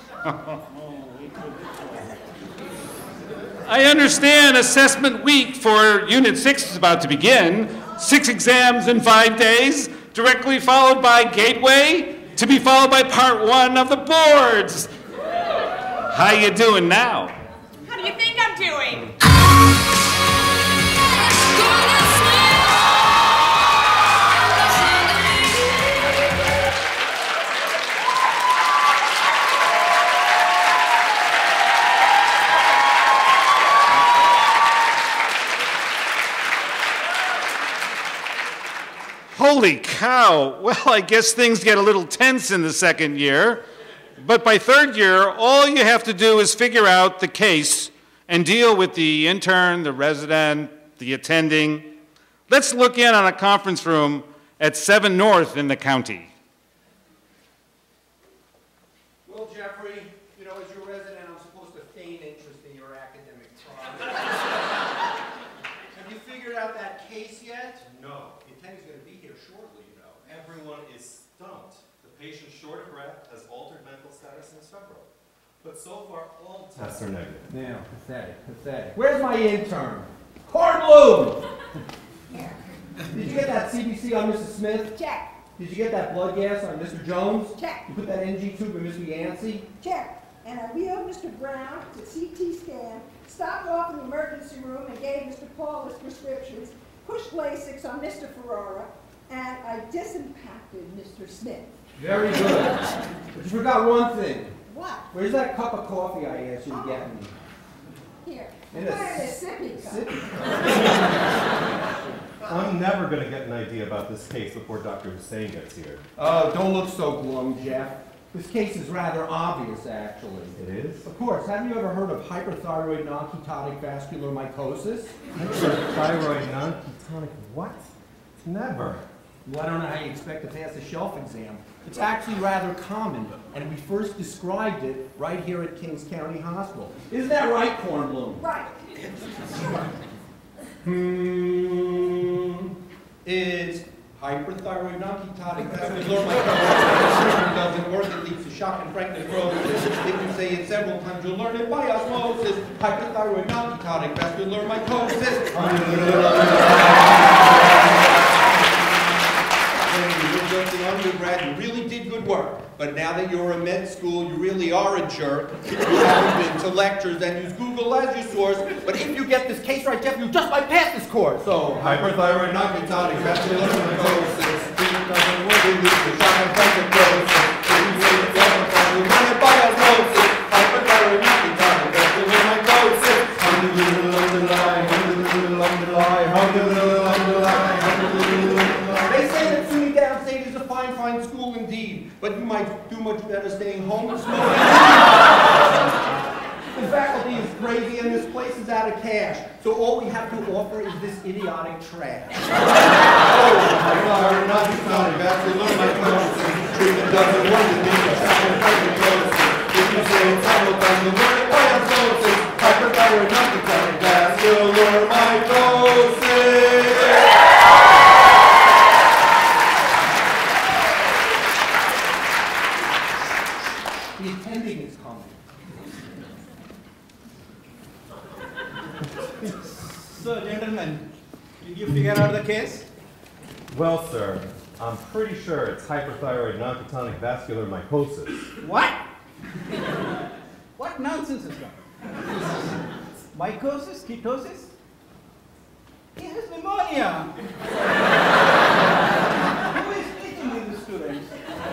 I understand assessment week for Unit six is about to begin. Six exams in five days. Directly followed by Gateway, to be followed by part one of the boards. How you doing now? How do you think I'm doing? Holy cow. Well, I guess things get a little tense in the second year. But by third year, all you have to do is figure out the case and deal with the intern, the resident, the attending. Let's look in on a conference room at seven North in the county. Well, Jeffrey, you know, as your resident, I'm supposed to feign interest in your academic progress. Have you figured out that case yet? No. The attending's going to be here shortly, you know. Everyone is stumped. The patient short of breath, has altered mental status, and several. But so far, all tests are negative. Now, pathetic, pathetic. Where's my intern? Cornblue! Did you get that C B C on Missus Smith? Check. Did you get that blood gas on Mister Jones? Check. You put that N G tube in Mister Yancey? Check. And I wheeled Mister Brown to C T scan, stopped off in the emergency room and gave Mister Paul his prescriptions, pushed Lasix on Mister Ferrara, and I disimpacted Mister Smith. Very good. But you forgot one thing. What? Where's that cup of coffee I asked you to get me? Here. In Put a it in a sippy cup. sippy I'm never going to get an idea about this case before Doctor Hussein gets here. Oh, don't look so glum, Jeff. This case is rather obvious, actually. It is? Of course. Have you ever heard of hyperthyroid non-ketotic vascular mycosis? Hyperthyroid non-ketonic what? Never. Well, I don't know how you expect to pass a shelf exam. It's actually rather common, and we first described it right here at Kings County Hospital. Isn't that right, Kornblum? Right. Hmm. Is hyperthyroid non-ketotic vascular mycosis doesn't work, it leads to shock and pregnant growth. If you say it several times, you'll learn it by osmosis. Hyperthyroid non-ketotic vascular mycosis. When you were just an undergrad, you really did good work. But now that you're in med school, you really are a jerk. You haven't been to lectures and use Google as your source. But if you get this case right, Jeff, you just might pass this course. So, hyperthyroid non-ketotic vascular mycosis. Doesn't work, it leads to shock and pregnant growth. If you say it several times, you'll learn it by osmosis. Hyperthyroid non-ketotic vascular mycosis. Underline, underline, underline, underline, underline. They say that SUNY Downstate is a fine, fine school indeed, but you might do much better staying home and smoking. The faculty is crazy and this place is out of cash, so all we have to offer is this idiotic trash. Oh, hyperthyroid non-ketotic vascular mycosis. Treatment doesn't work, it leads to shock and pregnant growth. If you say it several times, you'll learn it by osmosis. Hyperthyroid non-ketotic vascular mycosis. The attending is coming. So, gentlemen, did you figure out the case? Well, sir, I'm pretty sure it's hyperthyroid non-ketonic vascular mycosis. What? What nonsense is that? Mycosis? Ketosis? He has pneumonia. Who is teaching these students?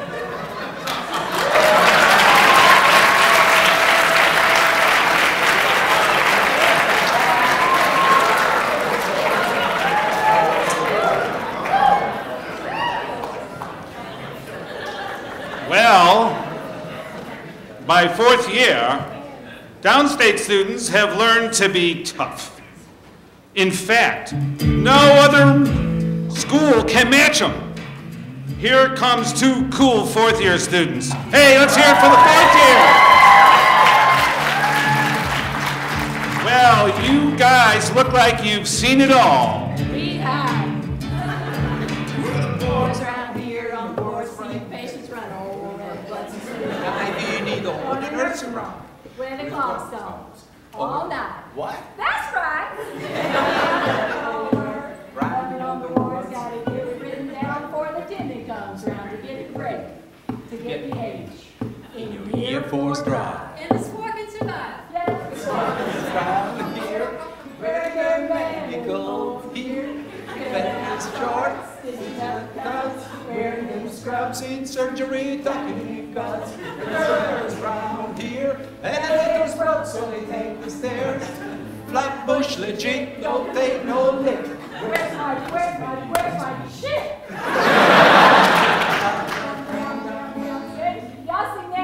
Well, by fourth year, Downstate students have learned to be tough. In fact, no other school can match them. Here comes two cool fourth year students. Hey, let's hear it for the fourth year. Well, you guys look like you've seen it all. We have. Boys around here on board, see patients run over, butts and I need a whole nursing room. where the clock stones. All night. What? That's right. Running on the wards, gotta get it written down before the attendant comes round to get it ready. To get the age. In your year four's drive. And the sport can survive. Yes. Around here, where your medical here, fitness shorts, cuts, wearing them scrubs in surgery, talking guts. Girls round here, and the liquor's broke, so they take the stairs. Flatbush legit, don't take no lick. Where's my, where's my, where's my shit? Y'all sing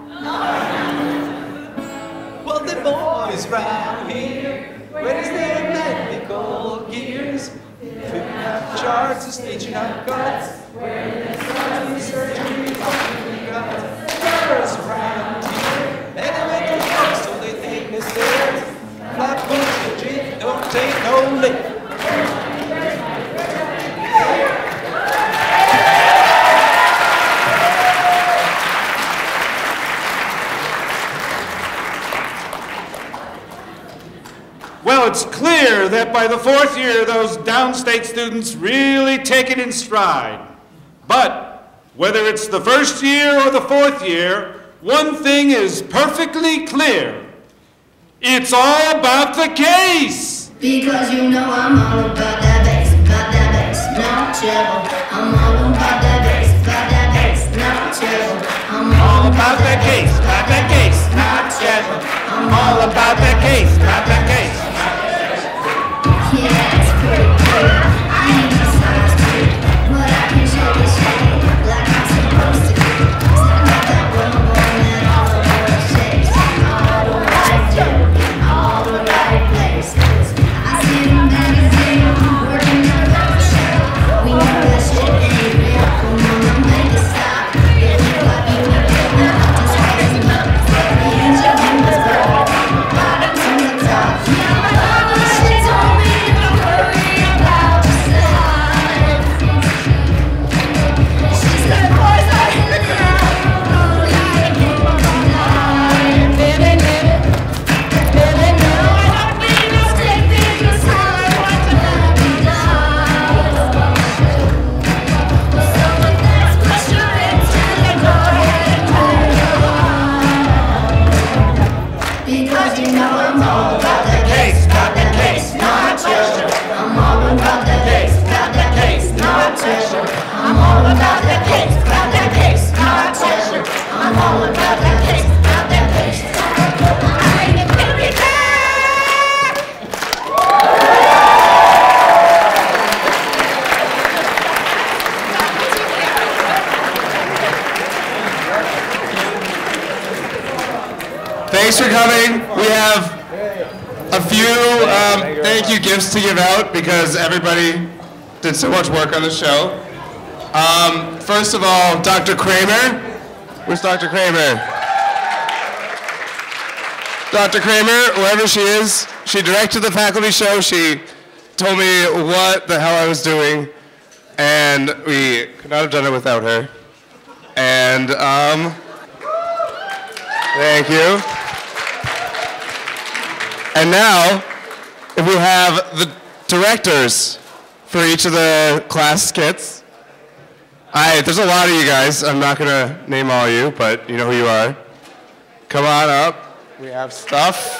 now. Well, the boys round here, where's their medical gears? Picking up charts and stitching up guts, wearing their scrubs in surgery, talking guts. Girls around here, and the liquor's broke, so they take the stairs. Flatbush legit, don't take no lick. Well, it's clear that by the fourth year, those downstate students really take it in stride. But whether it's the first year or the fourth year, one thing is perfectly clear. It's all about the case. Because you know I'm all about that bass, about that bass, no chill. I'm all about that bass, about that bass, no chill. I'm all about that case, about that case, not chill. I'm all about that case, about that case. Yeah, it's pretty clear. I ain't no size three, but I can shake it, shake it like I'm supposed to. Stand up that road. You know I'm all about that bass, about that bass, no treasure. I'm all about that bass, about that bass, no treasure. I'm all about that bass, about that bass, no treasure. I'm all about that bass, about that bass. I ain't gonna be back. Thanks for coming. We have a few um, thank you gifts to give out because everybody did so much work on the show. Um, first of all, Doctor Kramer. Where's Doctor Kramer? Doctor Kramer, wherever she is, she directed the faculty show. She told me what the hell I was doing, and we could not have done it without her. And um, thank you. And now, if we have the directors for each of the class skits. I, there's a lot of you guys. I'm not going to name all of you, but you know who you are. Come on up. We have stuff.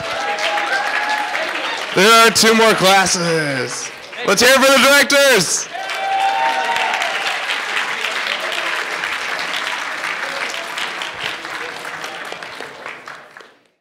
There are two more classes. Let's hear it for the directors.